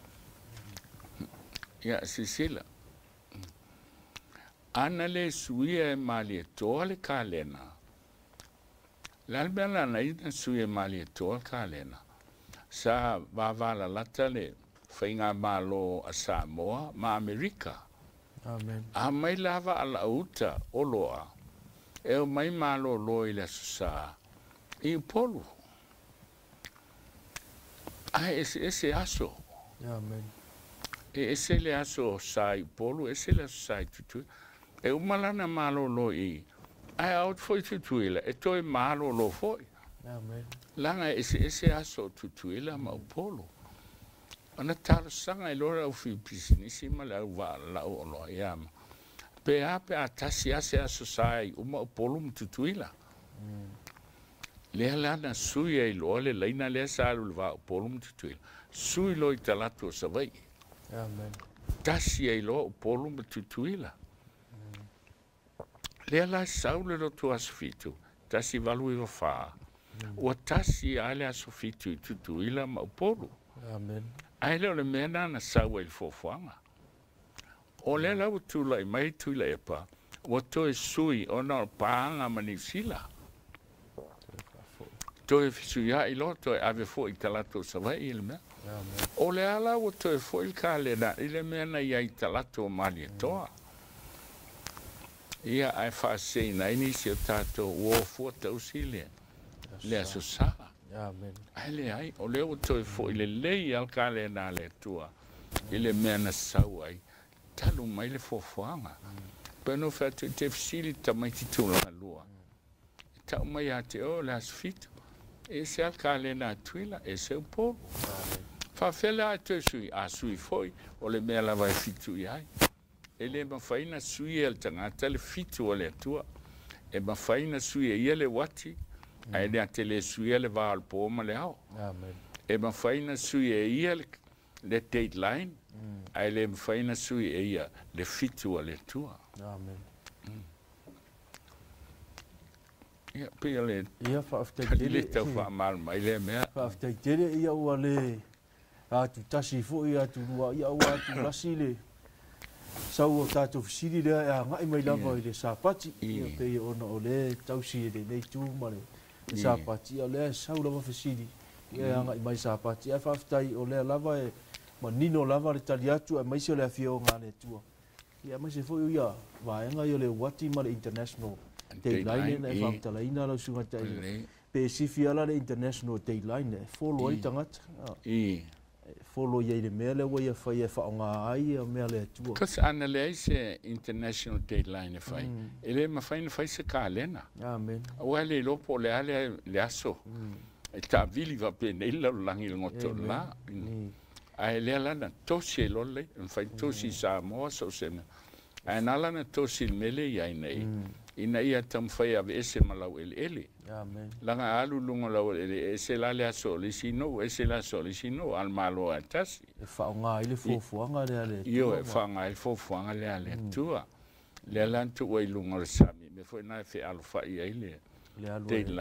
Ia sisila. Ana le suia e mali e toa le kālena. Lalbela na ina suia e mali e toa le kālena. Sa wavala lata le whainga malo a Samoa ma Amerika. Amen. A mai lava ala uta o loa. E o mai malo loa i le susa. I polu. A ese, ese aso. Amen. E ese le aso sa i polu, ese le aso sa i tutu. E umalana malo lo i. Ai out foi tutuila. E toi malo lo foi. Amen. Langa ese ese aso tutuila ma upolo. Ana tala sanga i lora u fi pisinisi ma la uva la o lo iama. Pe ape a tasi ase aso sai uma upolo mu tutuila. Lea lana sui e lo le leina lea sa lu va upolo mu tutuila. Sui lo i talatu sa vai. Amen. Tasi e lo upolo mu tutuila. Lea la saule lo tu asfitu, tasi valu i wafaa. Ua tasi ale asfitu i tutu ila maupolu. Amen. Ai leo le mena na saua i fofuanga. O lea lau tula i mai tuila e pa, ua toe sui o na paanga manisila. Toe fisuia i lo, toe ave fo i talato savai i le mea. O lea la ua toe fo il ka lena, i le mena i ai talato mali e toa. Ia ai fa sei na ini si tato wo fo tau sile le aso sa. Amen. Ai le ai o le o toi fo ile lei al kale na le tua ile mena sau ai talu mai le fo foanga pe no fa te te fsili ta mai ti tu la lua ta mai ate o la sfit e se al kale na tuila e se po fa fela te sui a sui foi o le mela vai fitu ai. E le mawhaina sui e al tangata le fitu o le atua. E mawhaina sui e ia le wati. Mm. A e le ate le sui e le waa al pōma le ao. Amen. E mawhaina sui e ia le, le date line. Mm. A e le mawhaina sui e ia le fitu o le atua. Amen. Mm. Ia pia le... Ia whaaftai le tau wha malma i le mea. Whaaftai tere ia ua le... Atu tasi fo ia atu rua ia ua atu lasi le... Sau o tātou fisiri rea e a ngai mai lava i le sāpati. Ia pei ona o le tausi e le nei tū mare. Le sāpati o le sau lava fisiri. Ia e a ngai mai sāpati. Ia whaftai o le lava e ma nino lava le tali atu e maisi o le awhia o ngā le tua. Ia maisi fo ia vaenga i o le wati ma le international dayline e whaftala ina lau sunga tai. Pe sifi ala le international dayline e folo ai tangata. Ia. Folo ia i le mea le wai a whai e whaonga ai a mea le atua. Kasi ana le ai se international deadline e whai. E le ma whai na whai se ka lena. Amen. Awa le lopo le ale le aso. E ta vili va pe nei lau langi le ngoto la. A e le ala na tosi e lole. E whai tosi sa moa so sena. A e nala na tosi il mele i ai nei. Ina ia tam whai ave ese malau ele ele. Amen. Langa alu lunga lau ele ese la le aso le sino, ese la so le sino, al malo atasi. E whaonga i le fofuanga le ale. Io e whaonga i fofuanga le ale tua. Le alantu wai lunga le sami. Me foi na fe alu whai ai le deadline.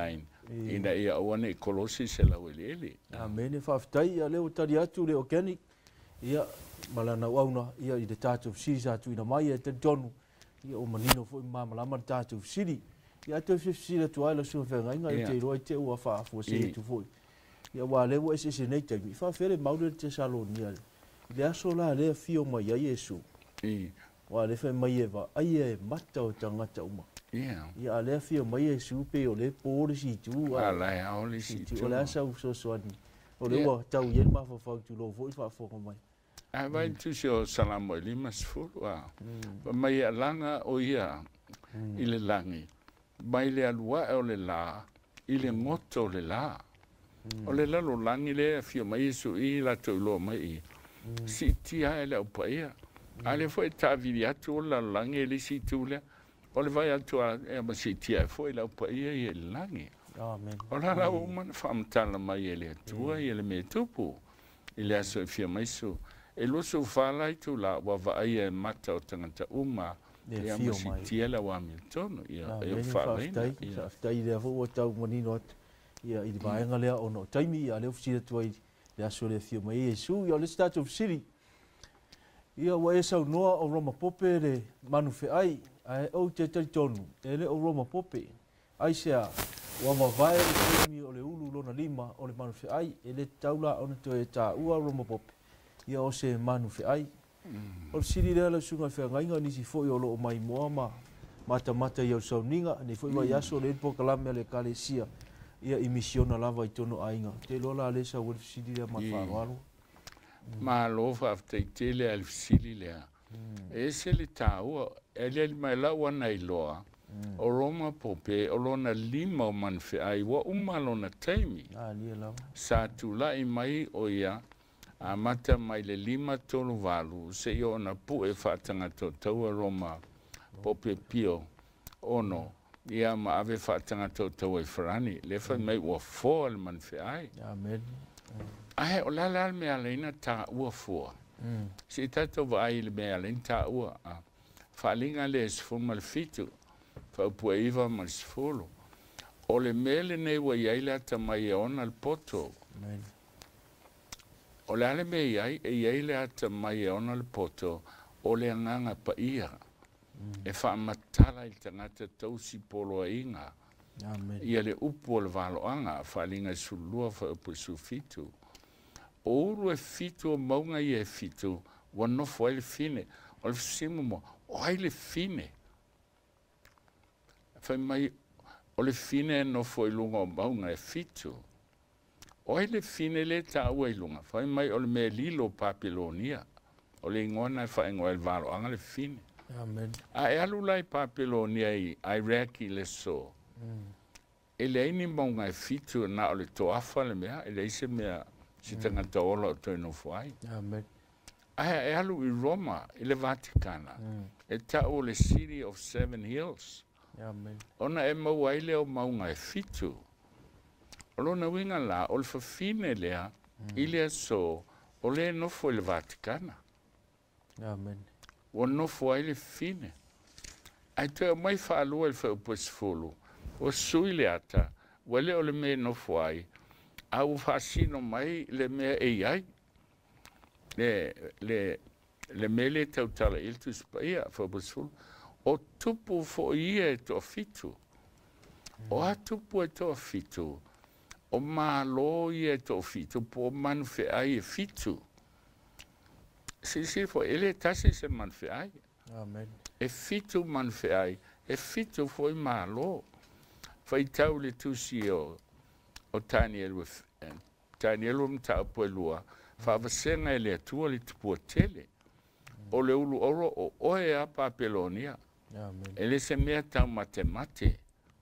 ina ia awane kolosi se la wele. Amen. Fa ftai ia leo tari atu le organic. Ia malana wauna ia i te tātou siri sātu ina mai e te tonu. Ia o manino fo i māmalama tātou siri. Ia te siri atu aila sunga whenga inga i te roa i te ua wha fo siri tu foi. Ia wā lewa ese se nei taimi. Fa fere maure te salonia le. Le aso la lea fio mai a Yesu. Wā le whai mai e wa ai e mata o tangata uma. Ia lea fio mai e supe o le pōre si tu. A lai a ole si tu. O le asa uso soani. O le ua tau yen ma fa fa tu lo foi fa fo mai. A vai tu si o salamo i lima sifuru a. Mai a langa o ia i le langi. Mai le alua e o le la. I le moto o le la. O le lalo langi le fio mai isu i la tau lo mai i. Si tia e le au paia. A le foi ta vidi atu o la langi e le si tu le. O le vai atu a e ma si tia e foi la au paia i le langi. Amen. O la la o mana whamtala mai e le atua i le me tupu. I le aso e fia mai su. E loso whala i tu la wa vai e mata o tangata uma. E ama si tia la wa mi tono. Ia e o whala ina. Ia ftai lea fo o tau manino atu. Ia i vaenga lea ono taimi ia leo fsira tua i le aso le fia mai e su. Ia le statu fsiri. Ia wa e sau noa o Roma Pope le manu fe ai. Ai o te taritonu. E le o Roma Pope. Ai sea wa mawai o le taimi o le ulu lona lima o le manu fe ai. E le taula o ne to e ta ua Roma Pope. Ia o se manu fe ai. O le siri lea la sunga fe ngainga nisi fo i o lo o mai moa ma. Mata mata i au sau ninga. Ni fo i wa yaso le po kalame le kale sia. Ia i misiona lava i tono ainga. Te lola le sa ua le siri lea matwaro. Ma lofa aftai tele al sili lea. E se le taua. E le mai la wana i loa. O Roma Pope, o lona lima o manfe ai, wa umalo na taimi. Sa tu la i mai o ia, a mata mai le lima tolu valu, se i o na pu e whaatanga to taua Roma Pope Pio, ono, ia ma ave whaatanga to taua i Farani, le whai mai ua fo al manfe ai. Amen. Ahe, o la la mea leina ta ua fo. Si tato wa ai le mea leina ta ua. Whaalinga le sfuma le fitu. Papu e iwa ma sifolo. O le mele nei wa iaile ata mai e ona al poto. O le ale me iai e iaile ata mai e ona al poto o le anganga pa ia. E wha matala il tangata tausi polo a inga. Ia le upu o le valo anga wha linga sulua wha upu su fitu. O uru e fitu o maunga i e fitu wa nofo ai le fine. O le fisimu mo, o ai le fine. Fai mai o le fine no foi lunga o maunga e fitu. O le fine le ta ua i lunga. Fai mai o le me lilo Papilonia. O le ingona e fai ngoe le valo anga le fine. Amen. A e alu lai Papilonia i Iraq i le so. E le ini maunga e fitu na o le toafa le mea. E le ise mea si tangata ola o toi no fuai. Amen. A e alu i Roma i le Vaticana. E ta o le City of Seven Hills. Amen. Ona e mau ai leo maunga e fitu. O lona winga la, o le fafine lea, i lea so, o le nofo i le Vaticana. Amen. O nofo ai le fine. Ai te o mai whaalua i whau pasifolo. O sui le ata, wale o le me nofo ai, au whaasino mai le mea e ai. Le, le, le mele tautala iltus pa ia, whau pasifolo. O tupu fo ia e toa fitu. O a tupu e toa fitu. O malo ia e toa fitu. Po manfe ai e fitu. Si si fo ele tasi se manfe ai. Amen. E fitu manfe ai. E fitu fo i malo. Fai tau le tusi o o Tanielu. Tanielu mta apu e lua. Fa vasenga ele atua le tupu o tele. O le ulu oro o oe a Papilonia. Amen. Ele se mea tau mate mate.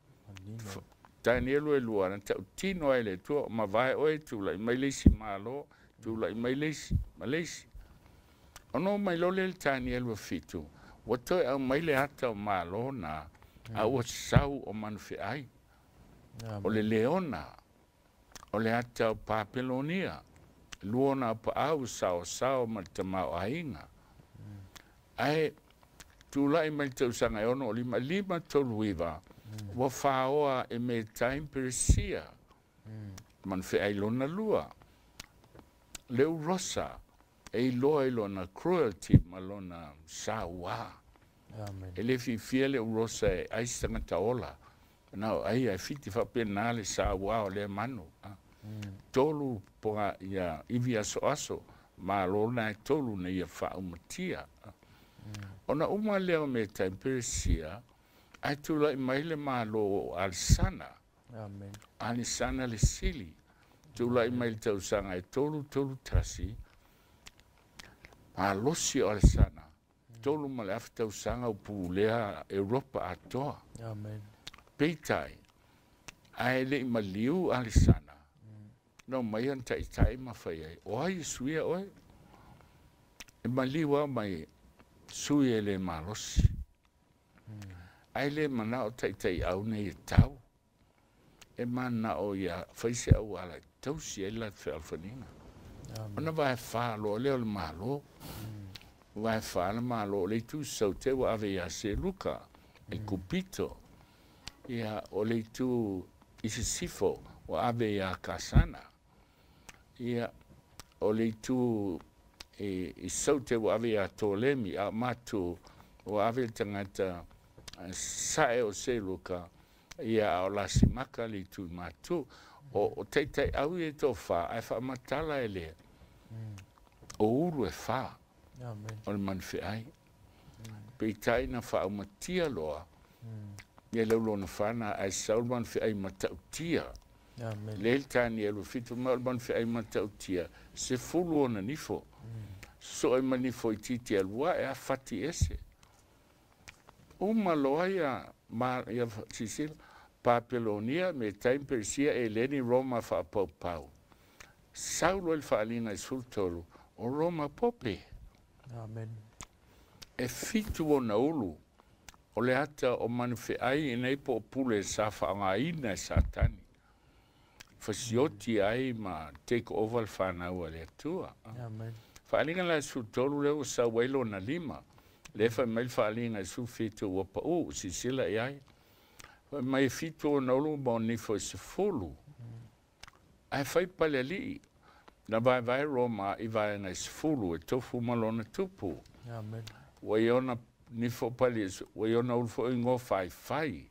Danielu e lua, na tau tino ele tua, ma vai oe tula, i mailesi malo, tula i mailesi, mailesi. Ono mailole il Danielu fitu, wato e au maile hata o malo na, au o sau o manufi ai. O le leona, o le hata o Papilonia, luona pa au sao sao matamau ainga. Ai, tu lai mai tau sanga e ono o lima, lima tolu iwa, Wa whaoa e me time persia. Man fe ai lona lua. Leu rosa. E loa e lona cruelty ma lona sawa. Amen. E le fi fia le rosa e aistanga taola. Nau ai ai fiti fa pena le sawa o le manu. Tolu poa ia ivi aso aso. Ma lona e tolu na ia wha umatia. Ona uma leo me time persia. Ai tula i maile ma lo alsana. Amen. Alisana le sili. Tula i maile tausanga e tolu tolu tasi. Ma losi o alsana. Tolu ma le afi tausanga upu lea Europa atoa. Amen. Peitai. Ai le i maliu alisana. No mai an tai tai ma fai ai. O ai suia oi. E maliu a mai suia le ma losi. Ai le mana o tai tai au nei e tau. E mana o ia faise au ala tausi e la fe alfanina. Ona vai fa lo le o malo. Vai fa le malo le tu so te wa ave ia se luka. E kupito. Ia o le tu isi sifo wa ave ia kasana. Ia o le tu e, e so te wa ave ia tolemi a matu wa ave tangata sae o se luka ia o la simaka li tu matu o, o te te au e to fa ai fa matala e le o uru e fa o le manfi ai pe tai na fa o matia loa ia leu lona whana ai saul manfi ai matautia le tani e lo fitu ma o manfi ai matautia se fulu ona nifo so e manifo i titi alua e a fati ese uma loa ia ma ia sisil Papelonia me time persia e leni Roma fa pau pau. Saulo el falina sultolo o Roma pope. Amen. E fitu o naulu o le ata o manfe ai nei po pule sa fa nga ina satani. Fasioti ai ma take over fa na o le tua. Amen. Falina la sultolo le o sa welo na lima. Le fa mel falina su fitu o pa o sisila ai. Mai fito na ulu boni foi se fulu. Ai fai paleli. Na vai vai Roma i vai na se fulu e tofu malona tupu. Amen. Wa iona ni fo palis, wa iona ulu fo ingo fai fai.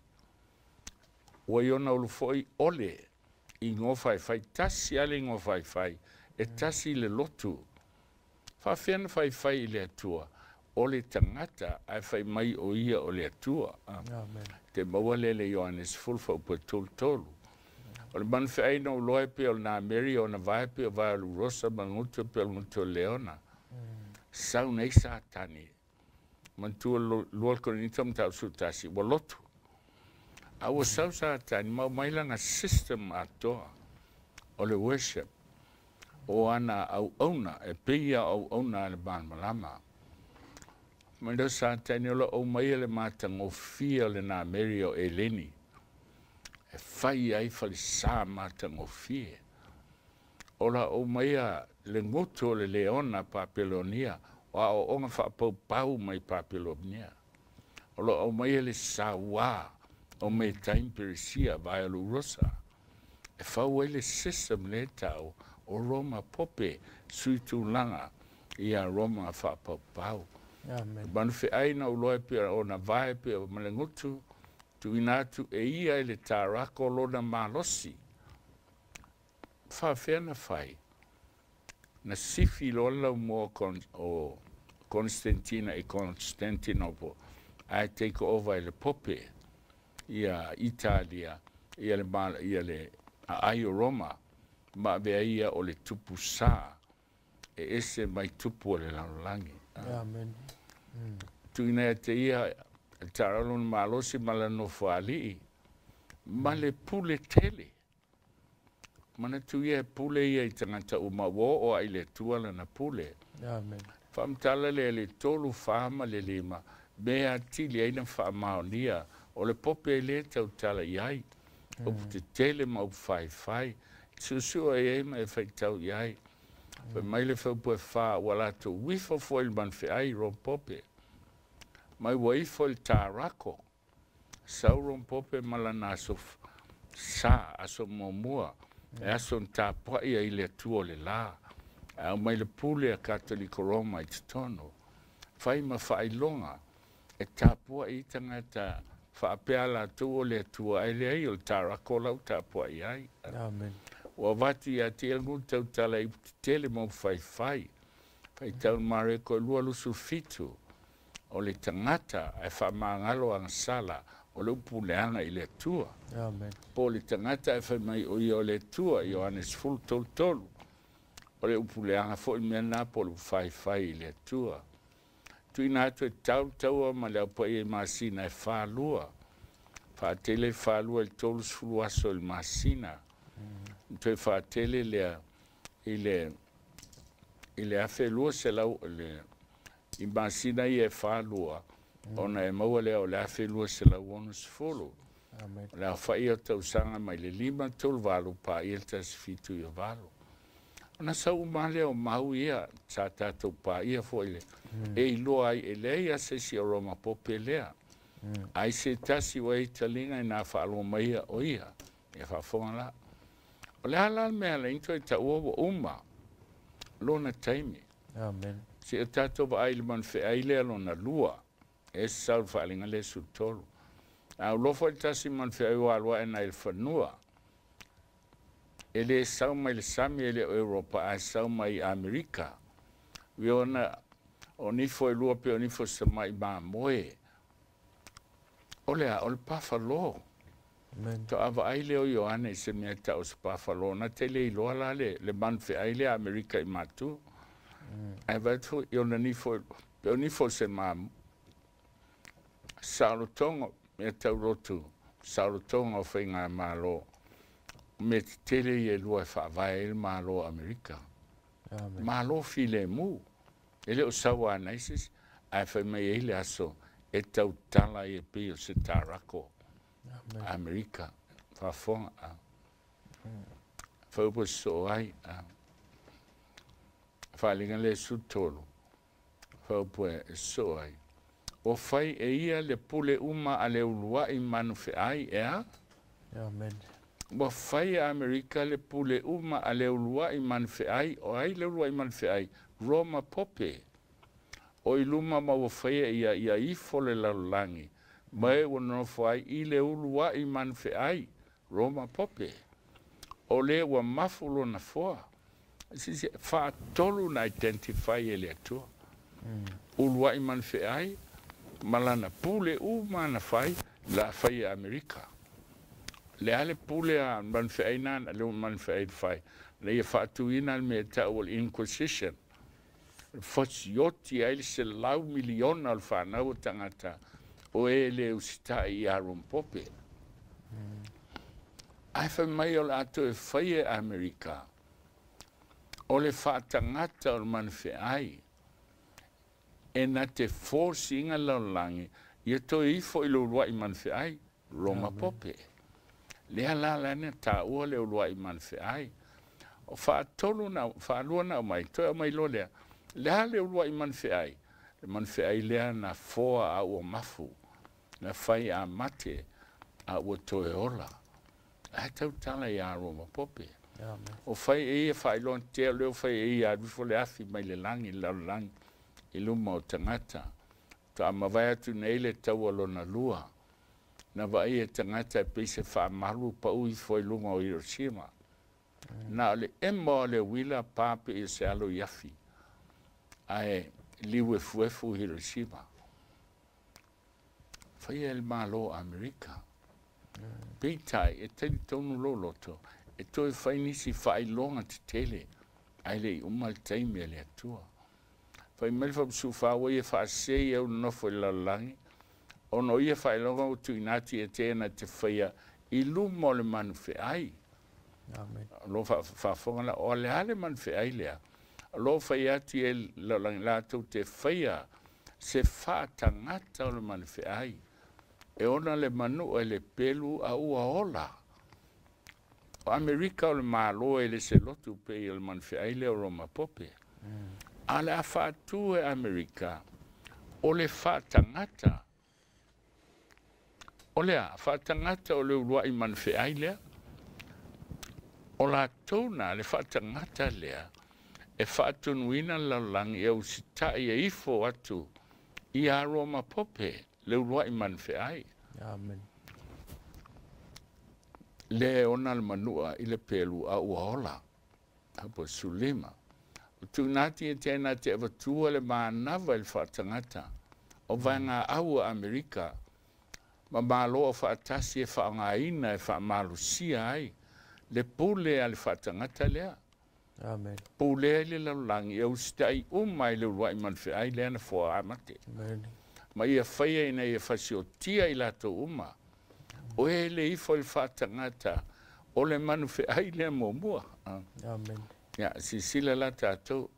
Wa iona ulu fo i ole. Ingo fai fai tasi ale ingo fai fai. E tasi le lotu. Fa fiana fai fai le atua. Ole tangata ai fai mai o ia o le atua. Amen. Te maua lele Ioannes fulfa upa tolu tolu. O le manfe ai no loe pe o na Mary o na vai pe o vai alu rosa mangutu pe o ngutu leona. Sau nei sa tani. Mantua lual konita mta usutasi. Walotu. Awa sau sa tani mau mailanga system atoa. O le worship. O ana au auna. E peia au auna le ban malama. Manda sa tani ola o mai le mata ngofia le na Mary o Eleni. E fai ai fali sa mata ngofia. Ola o mai le ngoto le leona Papelonia. Wa o onga fa pau pau mai Papelonia. Ola o mai le sawa o mai time persia vai alu rosa. E fau ele system le tau o Roma pope suitu langa ia Roma fa pau pau. Amen. Ban fe ai na uloe pe o na vai pe o malengutu tu inatu e ia ele tarako lo na malosi. Fa fe na fai. Na sifi lo la mo con o Constantina e Constantinople. I take over le pope ia Italia ia le mal ia le ai Roma ma ve ia o le tupu sa e ese mai tupu le langi. Amen. Tuina te ia taralun malosi malano fali male pule tele mana tu ia pule ia i tangata uma wo o ai le tuala na pule. Amen. Famtala le le tolu fama le lima bea tili aina famaonia o le pope le tau tala iai o te tele mau fai fai susu ai ma e fai tau iai pe mai le fau pue fa wala tu wifo foil man fe ai ro pope mai waifo il tarako sauron pope malana aso sa aso momua e aso ntapua ia i le tuo le la au mai le pule a Katoliko Roma i tono fai ma fai longa e tapua i tangata whaapea la tuo le tua ai le ai o tarakola o tapua i ai. Amen. Wa vati a te angu tau tala i tele mo fai fai. Fai tau mare ko lua lusu fitu o le tangata e wha maangalo ang sala o le upuleanga i le tua. Amen. Po le tangata e wha mai o i o le tua, Ioannes fulu tolu tolu. O le upuleanga fo i mea nā po le fai fai i le tua. Tui nā tu e tau tau ma le upa i e masina e wha lua. Wha tele wha lua i tolu sulu aso il masina. Tu e wha tele le i le i le afe lua se lau le i masina i e wha lua. Ona e maua lea o le afe lua se lau onu sifolo. Amen. Le a whai o tau sanga mai le lima tolu walu pa i el tas fitu i o walu. Ona sau male o mau ia sa tātou pa ia fo ile. E i loa ai e lea se si o Roma pope lea. Ai se tasi wa i talinga i nā whaalo mai ia o ia. E whafonga la. O le halal mea le into i ta uovo uma. Lona taimi. Amen. Se o tātou wa ai le man fe aile lona lua. E sau whaalinga le su tolu. Au lofo i tasi man fe aiwa alwa e na il whanua. Ele sau mai le sami ele o Europa a sau mai Amerika. We ona o nifo e lua pe o nifo sa mai ma moe. Ole a ole pafalo. Amen. To ava aile o Ioane se mea ta o sa pafalo. Na tele i loa la le, le manfe aile Amerika i matu. Ai vatu i ona nifo pe o nifo se ma saulotongo mea tau rotu. Saulotongo o whainga malo. Me tele i lua fa vai il malo Amerika. Amen. Malo file mu. Ele o sawa naisis ai fa me ele aso e tau tala e pe o se tarako. Amen. Amerika fa fon a. Fa po so ai a. Fa linga le su tolo. Fa po so ai. O fai e ia le pule uma ale ulua i manu fe ai e a. Amen. Wa fai a Amerika le pule uma a le ulua i man fe ai, o ai le ulua i man fe ai, Roma pope. O i luma ma wa fai ia ia i fole laulangi, mai wa no fai i le ulua i man fe ai, Roma pope. O le wa mafulo na foa. Sisi fa tolu na identify e le atua. Ulua i man fe ai, malana pule uma na fai, la fai a Amerika. Le ale pule a man fe aina le man fe ai fai le ia fatu ina me ta ol inquisition fos yoti ai se lau milion al fa na o tangata o ele usita i arum pope ai fa mai ol ato e fai Amerika o le fa tangata o man fe ai e na te forcing ala langi ia to i fo i lo i man fe ai Roma pope. Lea la la ne ta ua le ulua i man fe ai. O wha tolu na, wha alua na mai, toi mai lo lea. Lea le ulua i man fe ai. Le man fe ai lea na foa a ua mafu. Na fai a mate a ua toe ola. A tau tala i a Roma pope. O fai e e fai lon te leo fai e e a rufo le afi mai le langi, lau langi. I luma o tangata. Ta mawai atu nei le tau alona lua. Na vai e tangata pe se fa malu pa ui foi lunga o Hiroshima. Na le emma le wila pape e se alo yafi. Ai liwe fuefu Hiroshima. Fai el malo Amerika. Peitai e teni tonu loloto. E toi fai nisi fai longa te tele. Ai le umal taime le atua. Fai melfa su fa wai e fa se e un nofo la langi. Ono ia fai longa o tu inati e tēna te whaia i lumo le manu fe ai. Amen. Lo fa fa fonga la o le ale manu fe ai lea. Lo fai ati e la tau te whaia se fa tangata o le manu fe ai. E ona le manu e le pelu a ua ola. O Amerika o le malo e le se lotu pe i le manu fe ai le o Roma pope. A le a fa tu e Amerika o le fa tangata. O lea, whaatangata o leo rua i manwhai lea. O la tōna le whaatangata lea. E whaatunuina laulangi e usitai e ifo atu. I a Roma pope, leo rua i manwhai. Amen. Le ona le manua i le pelu a uaola. Hapo sulima. Tunati e tēnā te evatua le mānawa i le whaatangata. O vanga au Amerika. Ma mālo o whaatasi e whaangaina e whaamalusia ai. Le pule a le whaatangata lea. Amen. Pule le laulangi e ustai umai le uruai manwhi ai lea na fua amate. Amen. Ma ia whaia ina ia whasio tia i lato uma. O e le ifo i whaatangata. O le manwhi ai lea mōmua. Amen. Ya, si sila la tātou.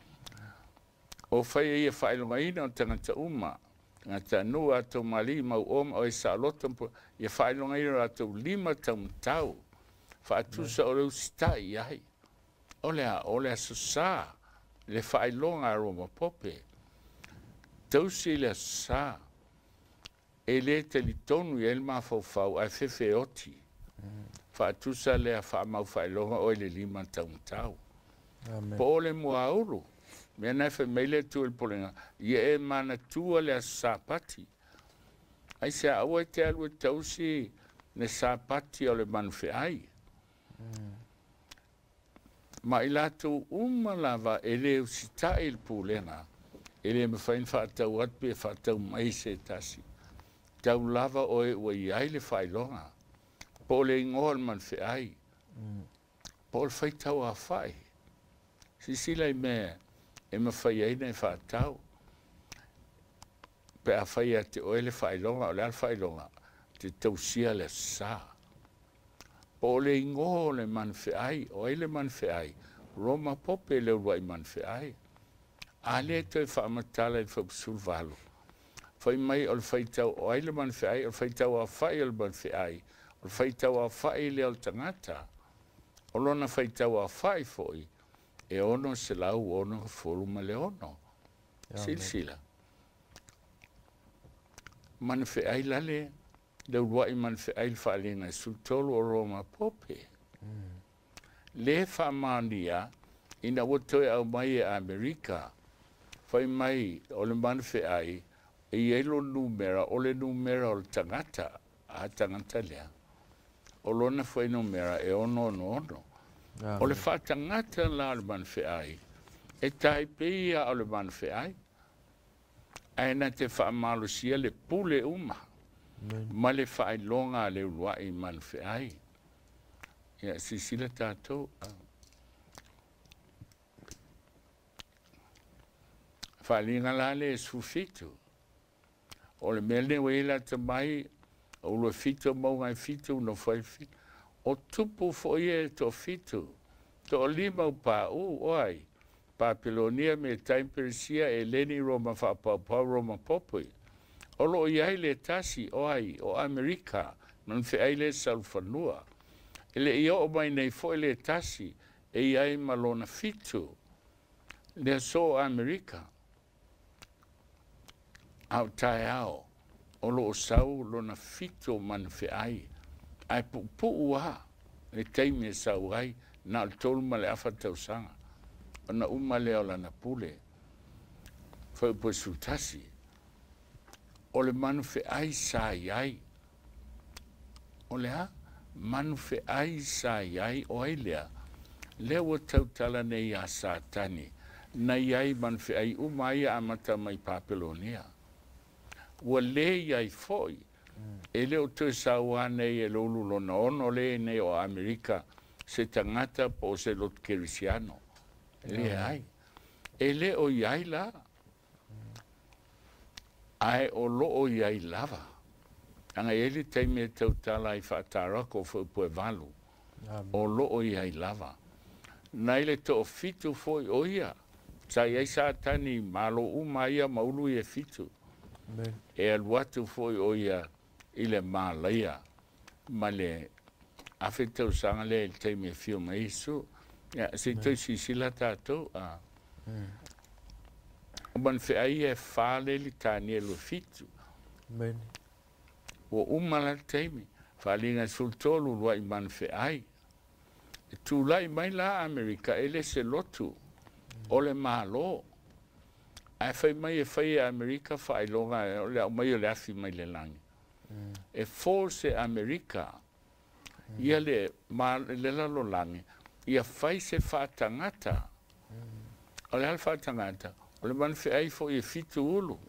O whaia ia whailonga ina o tangata uma. Ngata nua ato mali mau oma o e sa loto mpo. Ia whailonga ina ato lima tau tau. Whaatusa o reu stai ai. O lea, o lea susa. Le whailonga Roma pope. Tausi lea susa. E le te li tonu i elma fau ai fefe oti. Whaatusa lea whaamau whailonga o le lima tau tau. Po le mua uru. Mea nefe meile tu il polenga. Ia e mana tua le sapati. Ai se aua te alu e tausi ne sapati o le manwhi ai. Ma i lato uma lava e le usita il polenga. E le me whain whaatau atpe whaatau mai se tasi. Tau lava o e ua iai le whailonga. Po le ingoa le manwhi ai. Po le whaitau a whai. Si sila i mea. E ma whai aina e whaatau. Pe a whai a te oele whailonga, o le al whailonga, te tausia le sa. O le ingo le manwhi ai, o ele manwhi ai, Roma pope le urua i manwhi ai. A le toi whaamatala i whapsul valu. Whai mai o le whaitau o ele manwhi ai, o le whaitau a whai o le manwhi ai, o le whaitau a whai le al tangata. O lona whaitau a whai foi. E ono se lau ono folu ma le ono. Silsila. Manwhi ai lale, le urua i manwhi ai whaalinga sultolo o Roma pope. Le whamania, ina wotoe au mai e Amerika, whai mai o le manwhi ai, e elo numera, o le numera o le tangata, a tangata lea. O lona whai numera e ono ono ono. O le whaatangata la le manwhi ai, e tai peia o le manwhi ai, aina te whaamalusia le pule uma, ma le whailonga le uruai manwhi ai. Ia, si sila tātou. Whalinga la le sufitu. O le mele weila te mai, o le fitu maungai fitu no whai fitu. O tupu foie to fitu, to lima pa u oi, Papilonia me taimperisia e leni Roma whapapau Roma popui. O lo iai le tasi oi o Amerika, non fe ai le salfanua. Ele ia o mai nei foi le tasi, e iai malona fitu, le so Amerika. Au tai au, o lo sau lona fitu man fe ai. Ai pu pu ua, le teime sau ai, na al tolu ma le afa tausanga. O na uma le o lana pule. Fai po sultasi. O le manu fe ai sa iai. O le ha, manu fe ai sa iai o ai lea. Lea wa tautala nei a satani. Na iai manu fe ai uma ia amata mai Papilonia. Wa le iai foi. E leo te sauane e lulu lona ono le ne o Amerika se tangata po se lot kerisiano. Le ai. E le o iai la. Ai o lo o iai lava. Anga ele teime tau tala i whaatarako fo valu. O lo o iai lava. Nai le to fitu foi o ia. Sa iai sa tani malo uma ia maulu i e fitu. E aluatu foi o ia i le mālaia, ma le awhetau sanga le il teime whio ma isu. Ia, se toi si sila tātou. O man whi ai e whāle li tāni e lo fitu. o umala teimi falinga sultolu lua i manfe ai e tu lai mai la Amerika ele se lotu o le malo ai fai mai e fai Amerika fai longa o le mai le afi mai le langi e forse Amerika ia le ma le la lo langi ia fai se fa tangata o le alfa tangata o le manfe ai fo e fitu ulu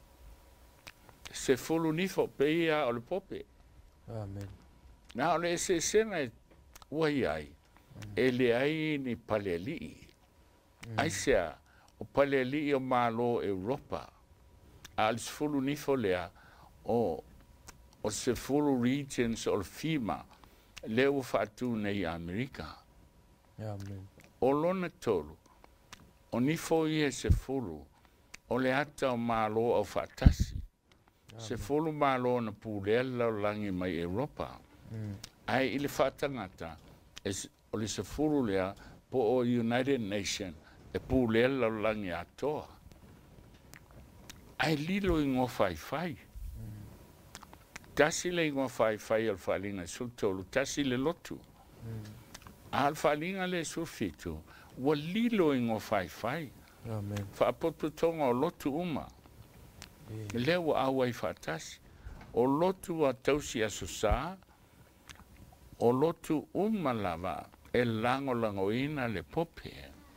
se fulu nifo peia o le pope. Amen. Na o le se senga e uai ai, e le ai ni paleli. Ai sea, o paleli o malo Europa, a le fulu nifo lea, o, o se fulu regions o le FIMA, leo fatu nei Amerika. Amen. O lona tolu, o nifo ie se fulu, o le ata o malo o fatasi. Se fulu malo na pulela o langi mai Europa. Mm. Ai ili fatangata, o li se fulu lea po o United Nations, e pulela o langi atoa. Ai lilo ingo fai fai. Mm. Tasi le ingo fai fai al falinga sultolu, tasi le lotu. Mm. Al falinga le sulfitu, wa lilo ingo fai fai. Amen. Fa apotu tonga o lotu uma. Leo awai fatasi o lotu a tausi asusa o lotu umalava e lango langoina le pope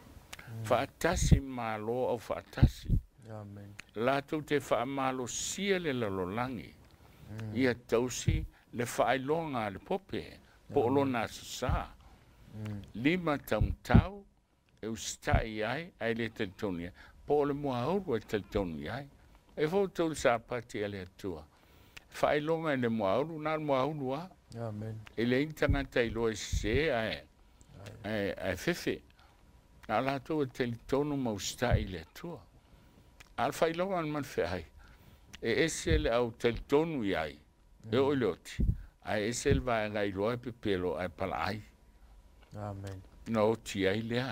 fatasi malo o fatasi amen la tu te fa malo sia le lalolangi ia tausi le failonga le pope po lona asusa lima tamtau e ustai ai ai le teltonia po le moauru e teltonia ai e foto le sapati ele tua fai longa le moauru na moauru a amen ele intanga tai lo se ai ai ai fefe ala to te tono mo sta ile tua al fai longa man fai e esel au te tono ai e o loti ai esel va ngai lo pe pelo ai palai amen no ti ai le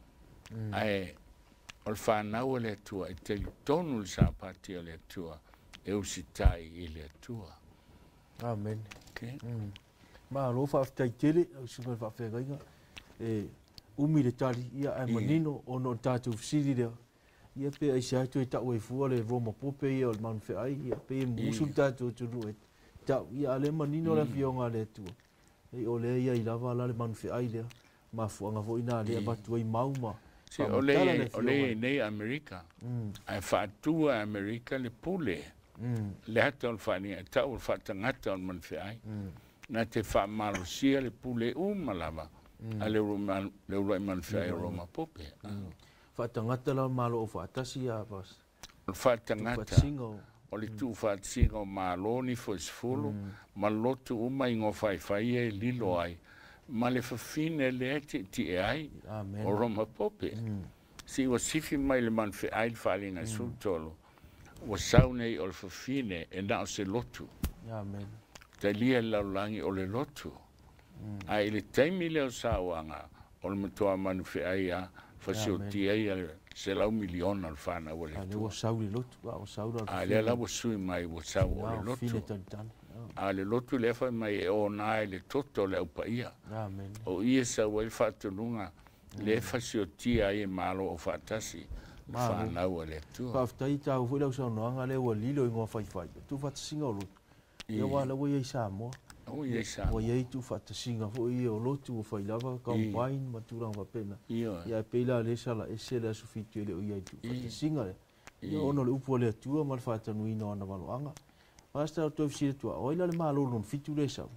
ai o le whanau le tua, e te tonu le sapati o le tua, e usitai i le tua. Amen. Okay. Mm. Ma lo whaafitai tele, au sunga le whaafengainga, e umi le tali, ia ai manino, o no tātou fisiri lea. Ia pe ai se aitu e tau e fua le Roma Pope ia o le manu whai, ia pe e musu tātou tunu e tau, ia ale manino le fionga le tua. E o le ia i lava la le manu whai lea, ma fuanga fo ina lea batu ai mauma. Si o le o le nei Amerika. Ai fatua Amerika le pule. Le hata o fani ta o fata ngata o man fai. Na te fa malusia le pule umalava. Ale roma le roma man fai Roma Pope. Fata ngata la malo o fata si a pas. Fata ngata. O le tu fata singo maloni fo sfulu, malotu uma ingo fai fai e lilo ai. Ma le fafine le ti ti ai o Roma Pope. Si o sifi mai le man fe ai falinga sultolo. O saunei o le fafine e na o se lotu. Amen. Te lia la langi o le lotu. Ai le taimi le o sauanga o le matoa man fe ai a fasiotia ai se lau miliona al fana o le tu. Ale o sau le lotu, o sau le. Ale la o sui mai o sau o le lotu. A le lotu le fa mai e o nai le toto le upaia. Amen. O ia sa wai fatununga le fasiotia e malo o fatasi. Fa na o le tu. Fa ftai ta o fo sa no nga le o lilo ngo fai fai. Tu fatsinga o lotu. Ia wa la wo ia sa mo. O ia sa. O ia tu fatsinga fo ia o lotu o fai lava combine maturang va pena. Ia pela le sala e se la sufitu le o ia tu fatsinga le. Ia ono le upo le tu mal fatanu ino na maloanga. Basta o tō fisi tua, o ila le malolo na fitu le sau.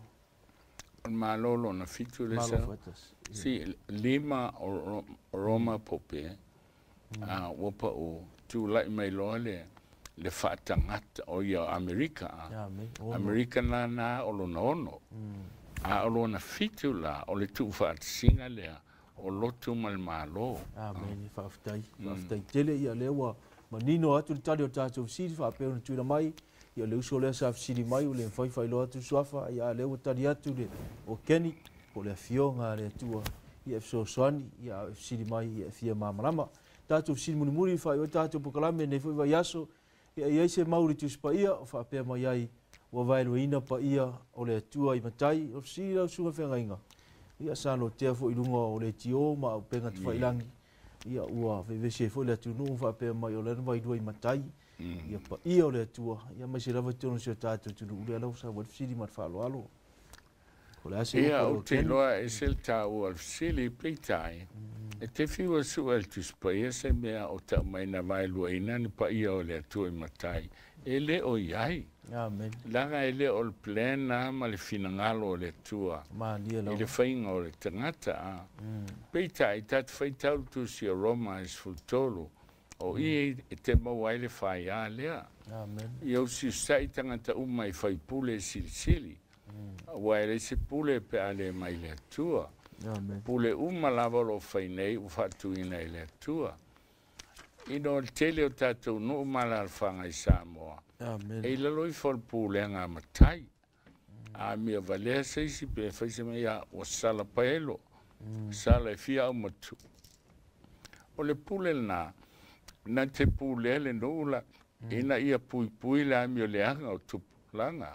Malolo na fitu le sau. Si, lima o Roma Pope, a wapa o tu lai mai loa le le whaatangata o ia Amerika. Amerika na na o lo na ono. A o lo na fitu la o le tu whaatsinga lea o lotu mal malo. Amen, whaafitai. Whaafitai tele ia lewa manino atu le tali o tātou fisi, whaapeo na tuina mai. Ia le uso lea sa fisiri mai o le fai fai loa tu suafa ia le o tari atu le o keni o le fionga le tua ia fiso soani ia fisiri mai ia fia mamarama tatu fisiri muni muni fai o tatu pokalame ne fai vai aso ia ia se mauri tu spa ia o fa pe mai ai ua vaeluaina paia o le atua i matai o si lau suga feagaiga ia sa lo tea foʻi luga o le tio ma upega tafailangi ia ua vevese foʻi le atunuu faapea mai o lena vailua i matai ia paia o le atua ia mai se lava tonu se o tatou tunuu lea lau sa ua le fesili ma le faaloalo o le ase ia o te loa e se le tāua le fesili peitai e te whiua sua le tusipaia se mea o taumaina vaeluaina ni paia o le atua i matai e le o iai amen langa e le o le plena ma le finangalo o le atua malia i lau le whainga o le tangata a peitai tatu whaitau tu si o Roma e sfultolu o i e te mau le whai a lea amen i au si usai tangata uma i whaipule sili sili wa ele se pule pe ale mai le atua amen pule uma lava lo whainei u whatu ina i le atua ino o tele o tatou no umala alfanga i Samoa amen e lalo i whal pule ngā matai a mia valea seisi pe whaise mea ia o sala paelo sala e fia au matu o le pule na na te pule le no ula ina ia pui pui la mio le anga o tupu langa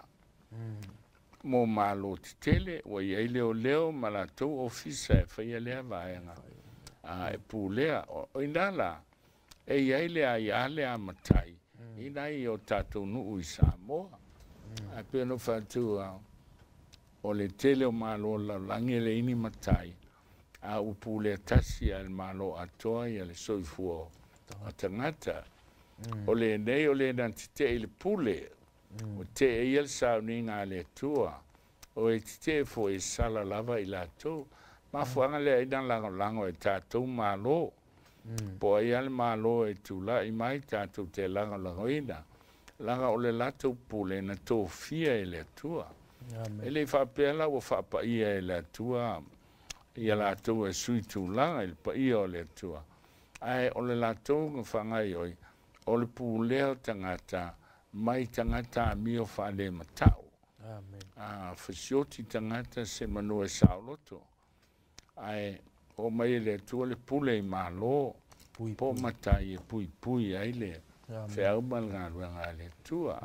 mo malo te tele wa ia leo leo ma la tau ofisa e whaia lea vaenga a e pulea o inala e ia lea ia lea matai ina i o tatou nuu i Samoa a peno whatua o le tele o malo la langi le ini matai a upulea tasi al malo atoa i le soifua a tangata o le nei o le nantite i le pule o te e il sa ni ngā le tua o e te fo e sala lava i la tō ma fuanga le i dan lango lango e tātou malo po e al malo e tula i mai tātou te lango lango ina langa o le latou pule na tō fia e le tua e le whapela o whapa ia e le tua i a latou e sui tūlanga i pa ia o le tua ai o le latou ngawhangai oi o le puleo tangata mai tangata mio whale matau. Amen. Ah, whasioti tangata se manua sauloto. Ai, o mai le tua le pule i malo, Pui po matai e pui pui ai le. Se au malga luanga le tua.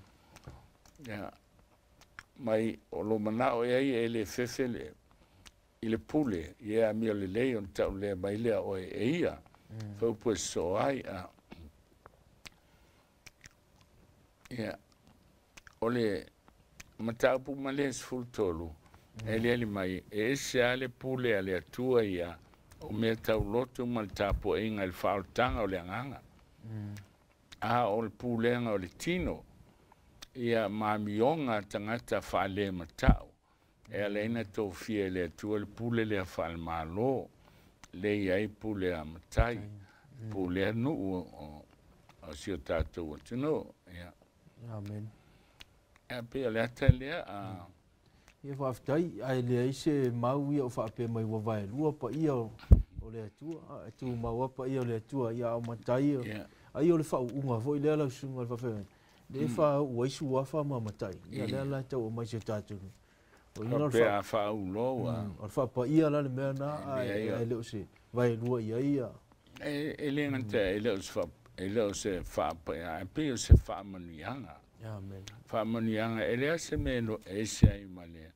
Ya, mai o lo manao e ai e le fefe le, i le pule, i a mio le lei on tau le mai le o e ia. Fau pue so ai a ia o le matau pu male sfultolu e le ali mai e se ale pule ale atua ia o me tau lotu mal tapo e inga il fautanga o le anganga a o le pulenga o le tino ia mamionga tangata fale matau e alena to fie le atua le pule le fal malo le ia pule a matai pule no o o sio tato tino ia Amen. e pe le atele a Ia whaftai, ai le aise mau ia o whape mai wawae lua pa ia o le atua, e tu maua pa ia o le atua, ia o matai, ai o le whau unga, fo i lea lau sunga le whawhenga. Le wha uaisu wafa ma matai, ia lea lai tau o mai se tātunu. O pe a whau loa. O wha pa ia la le mea na, ai leo se vai lua ia ia. E le ngante, e leo se wha, e leo se wha pa ia, e pe o se wha manuianga. Amen. Fa manianga ele se meno ese ai male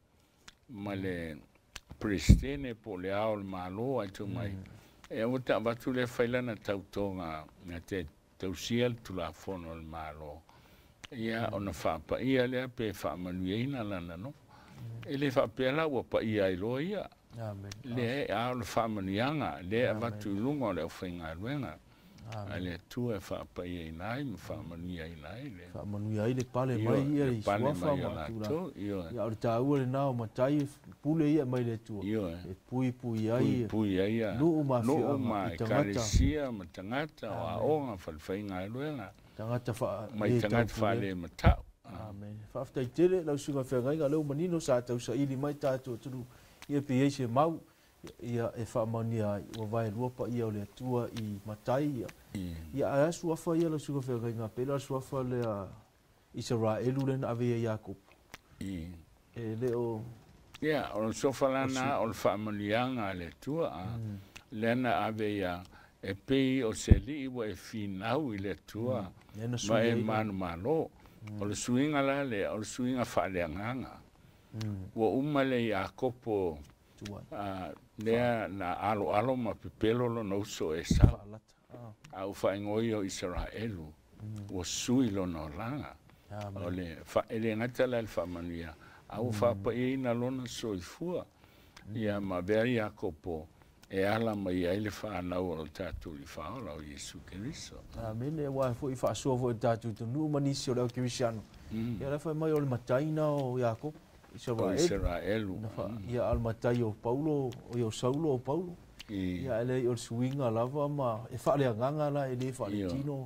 male pristine po le aul malo ai tu mai e o ta va tu le faila na tautonga na te tausiel tu la fono al malo ia ona fa pa ia le pe fa manuina lana no ele fa pe la o pa ia i lo ia Amen. le aul fa manianga le va tu lungo le finga luenga ale tu e fa pa ia nai me fa mania nai le fa mania ile pale mai ia i sua fa ma tu ia o ta u le nao matai pule ia mai le tu e pui pui ai pui ai no ma no ma kalesia ma tangata o onga fa fainga luenga tangata fa mai tangata fa le mata amen fa fta tele la suga fa ngai le manino sa tau sa ili mai ta tu tu ia pe ia mau ia e fa mania o vai lua pa ia o le tua i matai ia ia a sua fa ia la suga fa ngai pela sua fa le a Israelu len ave Jacob i e le o ia o so fa lana o fa mania le tua lena ave ia e pe o se li o e finau i le tua ma e manu malo O le suinga la le, o le suinga whaaleanganga. Ua uma le i a kopo lea na alo alo ma pepelo lo no so e sa. Au whaingoi o Israelu. Ua sui lo no langa. O le whaele ngata la le whamanuia. Au whapa i na lona soifua. Ia ma bea i a kopo. E ala mai ai le whanau o tātou i whaola o Iesu Keriso. Amen. E wai fo i whaasua fo i tātou tonu manisi o leo Kerisiano. Ia la whai mai o le mataina o Iakob. O Israelu. Ia al matai o Paulo, o i o Saulo o Paulo. Ia ele i o suinga lava ma e whaale anganga la e le whaale tino.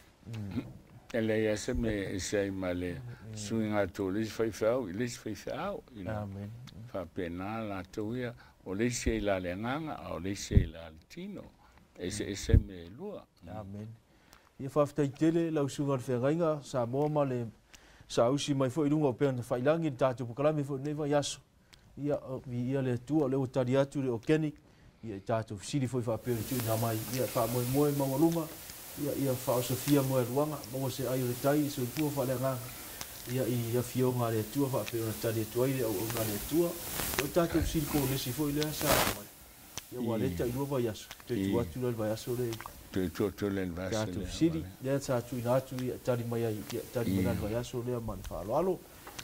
Ele ia se me e sei ma le suinga tō lesi whai whau, i lesi whai whau. Amen. Whapena la tōia. O le se la le nganga o le se la tino e se se me lua. Amen. Ia whaftai tele lau sunga le whengainga sa moa ma le sa usi mai fo i lunga o pēna whailangi tātou pukalami fo neva yaso. Ia ia le tua le utari atu le organic. Ia tātou siri fo i whapere tui nga mai. Ia wha moe moe mawarunga. Ia ia wha Sofia moe ruanga. Mawa se ai o le tai so i tua whale nganga. Ia ia fionga le tua fa pe ona tali tua ile o ona le tua o tatu si ko le si foi le sa ia wa le tai ruva yaso te tua tu le vai aso le te tua tu le vai aso tatu si le sa tu ina tu tali mai ia tali mai vai aso le man fa lo alo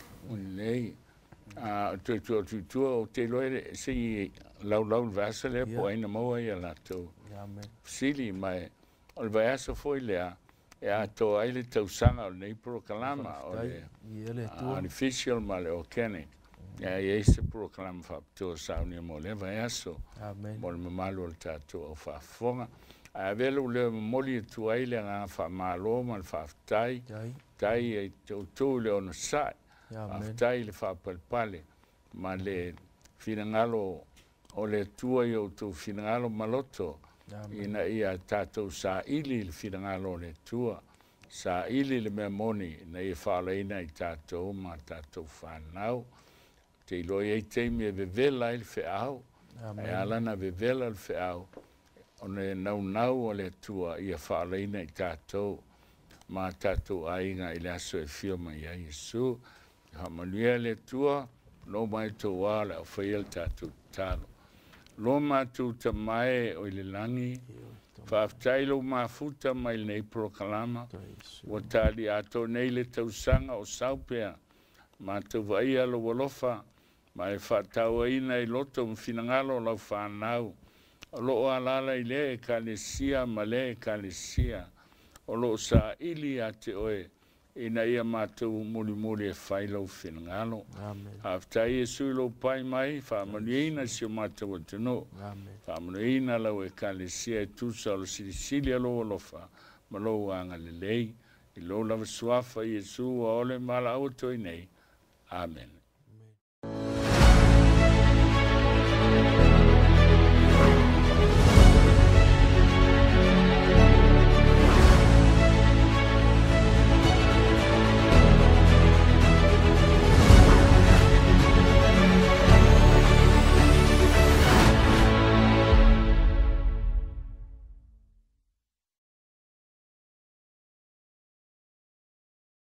le a te tua tu tua o te loe si lau lau vai aso le po ina mo ia la tu sili mai o vai aso foi le e a to ai le tausanga o nei proklama o le artificial ma le organic e e se proklama fa to sauni mo le vai aso mo le malo o tato o fa fonga a velo le moli tu ai le nga fa malo ma fa tai tai e to to le on sa tai le fa palpale ma le finangalo o le tua io tu finangalo maloto ina ia tātou sa ili le whirangalo le tua, sa ili le mea moni na ia whaaleina i tātou ma tātou whanau. Te iloi ei teimi e vevela i le whiau, e alana vevela le whiau, o ne nau nau o le tua ia whaaleina i tātou, ma tātou ainga i le aso e whioma i a Iesu. Hamanuia le tua, no mai tō wala o whaia tātou tālo. Lo matu ta mai o le langi fa tailo ma futa mai nei proklama o tali ato nei le tausanga o saupea ma tu vai alo wolofa mai fa tauina i loto mfinangalo la fanau o lo alala i le kalesia ma le kalesia o lo sa ili ate oe ina ia matu muli muli e whailo whenangalo. Haftai e sui lo pai mai, whaamanuina si o matu o tuno. Whaamanuina lau e kalesia e tusa o lo sirisili alo alofa, ma lo anga le lei, i lo lava suafa i e su o ole mala auto i nei. Amen.